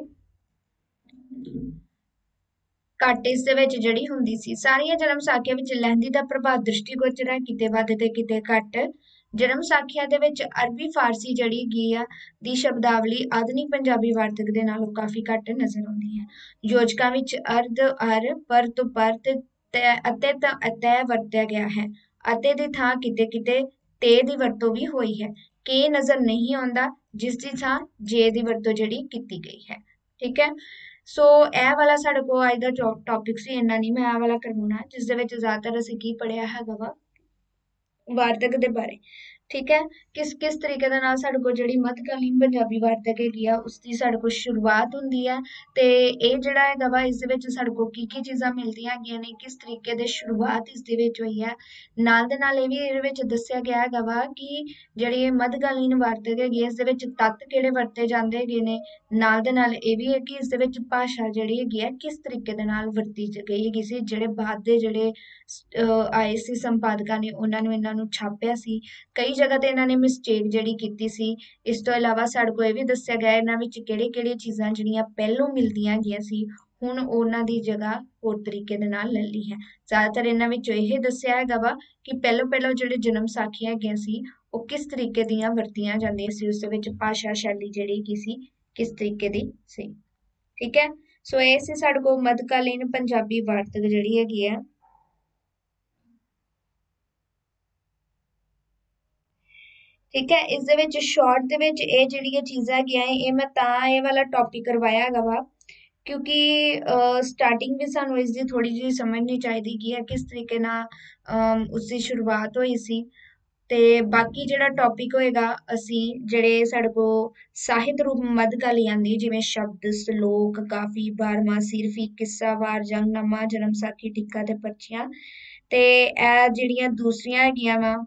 ਘੱਟ ਇਸ ਦੇ ਵਿੱਚ ਜਿਹੜੀ ਹੁੰਦੀ ਸੀ। ਸਾਰੀਆਂ ਜਨਮ ਸਾਖੀਆਂ ਵਿੱਚ ਲਹਿੰਦੀ ਦਾ ਪ੍ਰਭਾਵ ਦ੍ਰਿਸ਼ਟੀਗੋਚਰ ਹੈ, ਕਿਤੇ ਵੱਧ ਤੇ ਕਿਤੇ ਘੱਟ। ਜਨਮ ਸਾਖੀਆਂ ਦੇ ਵਿੱਚ ਅਰਬੀ ਫਾਰਸੀ ਜਿਹੜੀ ਹੈਗੀ ਆ ਦੀ ਸ਼ਬਦਾਵਲੀ ਆਧੁਨਿਕ ਪੰਜਾਬੀ ਵਾਰਤਕ ਦੇ ਨਾਲੋਂ ਕਾਫੀ ਘੱਟ ਨਜ਼ਰ ਆਉਂਦੀ ਹੈ। ਯੋਜਕਾਂ ਵਿੱਚ ਅਰਧ, ਅਰ, ਪਰ ਤੋਂ ਪਰਤ, ਅਤੇ ਤਾਂ ਅਤੈ ਵਰਤਿਆ ਗਿਆ ਹੈ। ਅਤੇ ਦੀ ਥਾਂ ਕਿਤੇ ਕਿਤੇ ਤੇ ਦੀ ਵਰਤੋਂ ਵੀ ਹੋਈ ਹੈ। ਕੇ ਨਜ਼ਰ ਨਹੀਂ ਆਉਂਦਾ ਜਿਸ ਦੀ ਥਾਂ ਜੇ ਦੀ ਵਰਤੋਂ ਜਿਹੜੀ ਕੀਤੀ ਗਈ ਹੈ। ਠੀਕ ਹੈ, ਸੋ ਇਹ ਵਾਲਾ ਸਾਡੇ ਕੋਲ ਅੱਜ ਦਾ ਟੌਪਿਕ ਸੀ, ਇੰਨਾ ਨਹੀਂ ਮੈਂ ਇਹ ਵਾਲਾ ਕਰਵਾਉਣਾ, ਜਿਸ ਦੇ ਵਿੱਚ ਜ਼ਿਆਦਾਤਰ ਅਸੀਂ ਕੀ ਪੜ੍ਹਿਆ ਹੈਗਾ ਵਾ ਵਾਰਤਕ ਦੇ ਬਾਰੇ। ਠੀਕ ਹੈ, ਕਿਸ ਕਿਸ ਤਰੀਕੇ ਦੇ ਨਾਲ ਸਾਡੇ ਕੋਲ ਜਿਹੜੀ ਮੱਧਕਾਲੀਨ ਪੰਜਾਬੀ ਵਾਰਤਕ ਹੈਗੀ ਆ ਉਸਦੀ ਸਾਡੇ ਕੋਲ ਸ਼ੁਰੂਆਤ ਹੁੰਦੀ ਹੈ, ਤੇ ਇਹ ਜਿਹੜਾ ਹੈਗਾ ਵਾ ਇਸ ਦੇ ਵਿੱਚ ਸਾਡੇ ਕੋਲ ਕੀ ਕੀ ਚੀਜ਼ਾਂ ਮਿਲਦੀਆਂ ਹੈਗੀਆਂ ਨੇ, ਕਿਸ ਤਰੀਕੇ ਦੇ ਸ਼ੁਰੂਆਤ ਇਸ ਦੇ ਵਿੱਚ ਹੋਈ ਹੈ। ਨਾਲ ਦੇ ਨਾਲ ਇਹ ਵੀ ਇਹਦੇ ਵਿੱਚ ਦੱਸਿਆ ਗਿਆ ਹੈਗਾ ਵਾ ਕਿ ਜਿਹੜੀ ਇਹ ਮੱਧਕਾਲੀਨ ਵਾਰਤਕ ਹੈਗੀ ਹੈ, ਇਸ ਦੇ ਵਿੱਚ ਤੱਤ ਕਿਹੜੇ ਵਰਤੇ ਜਾਂਦੇ ਹੈਗੇ ਨੇ। ਨਾਲ ਦੇ ਨਾਲ ਇਹ ਵੀ ਹੈ ਕਿ ਇਸ ਦੇ ਵਿੱਚ ਭਾਸ਼ਾ ਜਿਹੜੀ ਹੈਗੀ ਹੈ ਕਿਸ ਤਰੀਕੇ ਦੇ ਨਾਲ ਵਰਤੀ ਗਈ ਹੈਗੀ ਸੀ। ਜਿਹੜੇ ਬਾਅਦ ਦੇ ਜਿਹੜੇ ਆਏ ਸੀ ਸੰਪਾਦਕਾਂ ਨੇ ਉਹਨਾਂ ਨੂੰ ਇਹਨਾਂ ਨੂੰ ਛਾਪਿਆ ਸੀ, ਕਈ ਜਗ੍ਹਾ ਤੇ ਇਹਨਾਂ ਨੇ ਮਿਸਟੇਕ ਜਿਹੜੀ ਕੀਤੀ ਸੀ। ਇਸ ਤੋਂ ਇਲਾਵਾ ਸਾਡੇ ਕੋਲ ਇਹ ਵੀ ਦੱਸਿਆ ਗਿਆ ਇਹਨਾਂ ਵਿੱਚ ਕਿਹੜੇ ਕਿਹੜੇ ਚੀਜ਼ਾਂ ਜਿਹੜੀਆਂ ਪਹਿਲੋਂ ਮਿਲਦੀਆਂ ਗਈਆਂ ਸੀ, ਹੁਣ ਉਹਨਾਂ ਦੀ ਜਗ੍ਹਾ ਹੋਰ ਤਰੀਕੇ ਦੇ ਨਾਲ ਲੈ ਲਈ ਹੈ। ਜ਼ਿਆਦਾਤਰ ਇਹਨਾਂ ਵਿੱਚ ਇਹ ਦੱਸਿਆ ਹੈਗਾ ਵਾ ਕਿ ਪਹਿਲੋਂ ਪਹਿਲੋਂ ਜਿਹੜੇ ਜਨਮ ਸਾਖੀਆਂ ਹੈਗੀਆਂ ਸੀ ਉਹ ਕਿਸ ਤਰੀਕੇ ਦੀਆਂ ਵਰਤੀਆਂ ਜਾਂਦੀਆਂ ਸੀ, ਉਸ ਦੇ ਵਿੱਚ ਭਾਸ਼ਾ ਸ਼ੈਲੀ ਜਿਹੜੀ ਕੀ ਸੀ ਕਿਸ ਤਰੀਕੇ ਦੀ ਸੀ। ਠੀਕ ਹੈ, ਸੋ ਇਹ ਸੀ ਸਾਡੇ ਕੋਲ ਮੱਧਕਾਲੀਨ ਪੰਜਾਬੀ ਵਾਰਤਕ ਜਿਹੜੀ ਹੈਗੀ ਹੈ। ਠੀਕ ਹੈ, ਇਸ ਦੇ ਵਿੱਚ ਸ਼ਾਰਟ ਦੇ ਵਿੱਚ ਇਹ ਜਿਹੜੀਆਂ ਚੀਜ਼ਾਂ ਹੈਗੀਆਂ ਇਹ ਮੈਂ ਤਾਂ ਇਹ ਵਾਲਾ ਟੌਪਿਕ ਕਰਵਾਇਆ ਹੈਗਾ ਵਾ ਕਿਉਂਕਿ ਸਟਾਰਟਿੰਗ ਵੀ ਸਾਨੂੰ ਇਸ ਦੀ ਥੋੜੀ ਜਿਹੀ ਸਮਝਣੀ ਚਾਹੀਦੀ ਕਿ ਹੈ ਕਿਸ ਤਰੀਕੇ ਨਾਲ ਉਸ ਦੀ ਸ਼ੁਰੂਆਤ ਹੋਈ ਸੀ। ਤੇ ਬਾਕੀ ਜਿਹੜਾ ਟੌਪਿਕ ਹੋਏਗਾ ਅਸੀਂ ਜਿਹੜੇ ਸਾਡੇ ਕੋਲ ਸਾਹਿਤ ਰੂਪ ਮੱਧਕਾਲੀ ਆਂਦੀ, ਜਿਵੇਂ ਸ਼ਬਦ, ਸਲੋਕ, ਕਾਫੀ, ਬਾਰਮਾ, ਸਿਰਫੀ, ਕਿੱਸਾ ਵਾਰ, ਜੰਗਨਾਮਾ, ਜਨਮ ਸਾਖੀ, ਟਿੱਕਾ ਤੇ ਪਰਚੀਆਂ, ਤੇ ਇਹ ਜਿਹੜੀਆਂ ਦੂਸਰੀਆਂ ਹੈਗੀਆਂ ਵਾ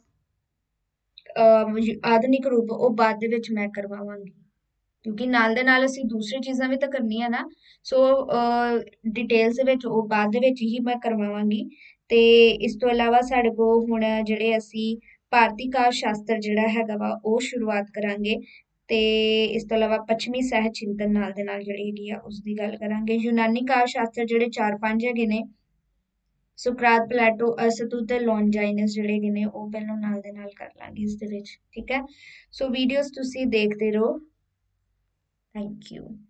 ਆਧੁਨਿਕ ਰੂਪ ਉਹ ਬਾਅਦ ਦੇ ਵਿੱਚ ਮੈਂ ਕਰਵਾਵਾਂਗੀ, ਕਿਉਂਕਿ ਨਾਲ ਦੇ ਨਾਲ ਅਸੀਂ ਦੂਸਰੀ ਚੀਜ਼ਾਂ ਵੀ ਤਾਂ ਕਰਨੀਆਂ ਨਾ। ਸੋ ਡਿਟੇਲਸ ਦੇ ਵਿੱਚ ਉਹ ਬਾਅਦ ਦੇ ਵਿੱਚ ਹੀ ਮੈਂ ਕਰਵਾਵਾਂਗੀ। ਤੇ ਇਸ ਤੋਂ ਇਲਾਵਾ ਸਾਡੇ ਕੋਲ ਹੁਣ ਜਿਹੜੇ ਅਸੀਂ ਭਾਰਤੀ ਕਾਵਿ ਸ਼ਾਸਤਰ ਜਿਹੜਾ ਹੈਗਾ ਵਾ ਉਹ ਸ਼ੁਰੂਆਤ ਕਰਾਂਗੇ, ਤੇ ਇਸ ਤੋਂ ਇਲਾਵਾ ਪੱਛਮੀ ਸਹਿਜ ਚਿੰਤਨ ਨਾਲ ਦੇ ਨਾਲ ਜਿਹੜੀ ਹੈਗੀ ਆ ਉਸ ਦੀ ਗੱਲ ਕਰਾਂਗੇ। ਯੂਨਾਨੀ ਕਾਵਿ ਸ਼ਾਸਤਰ ਜਿਹੜੇ ਚਾਰ ਪੰਜ ਹੈਗੇ ਨੇ, ਸੁਕਰਾਤ, ਪਲੈਟੋ, ਅਰਸਤੂ ਤੇ ਲੌਨਜਾਈਨਸ ਜਿਹੜੇ ਹੈਗੇ ਨੇ ਉਹ ਪਹਿਲਾਂ ਨਾਲ ਦੇ ਨਾਲ ਕਰ ਲਾਂਗੇ ਇਸ ਦੇ ਵਿੱਚ। ਠੀਕ ਹੈ, ਸੋ ਵੀਡੀਓਜ਼ ਤੁਸੀਂ ਦੇਖਦੇ ਰਹੋ। Thank you.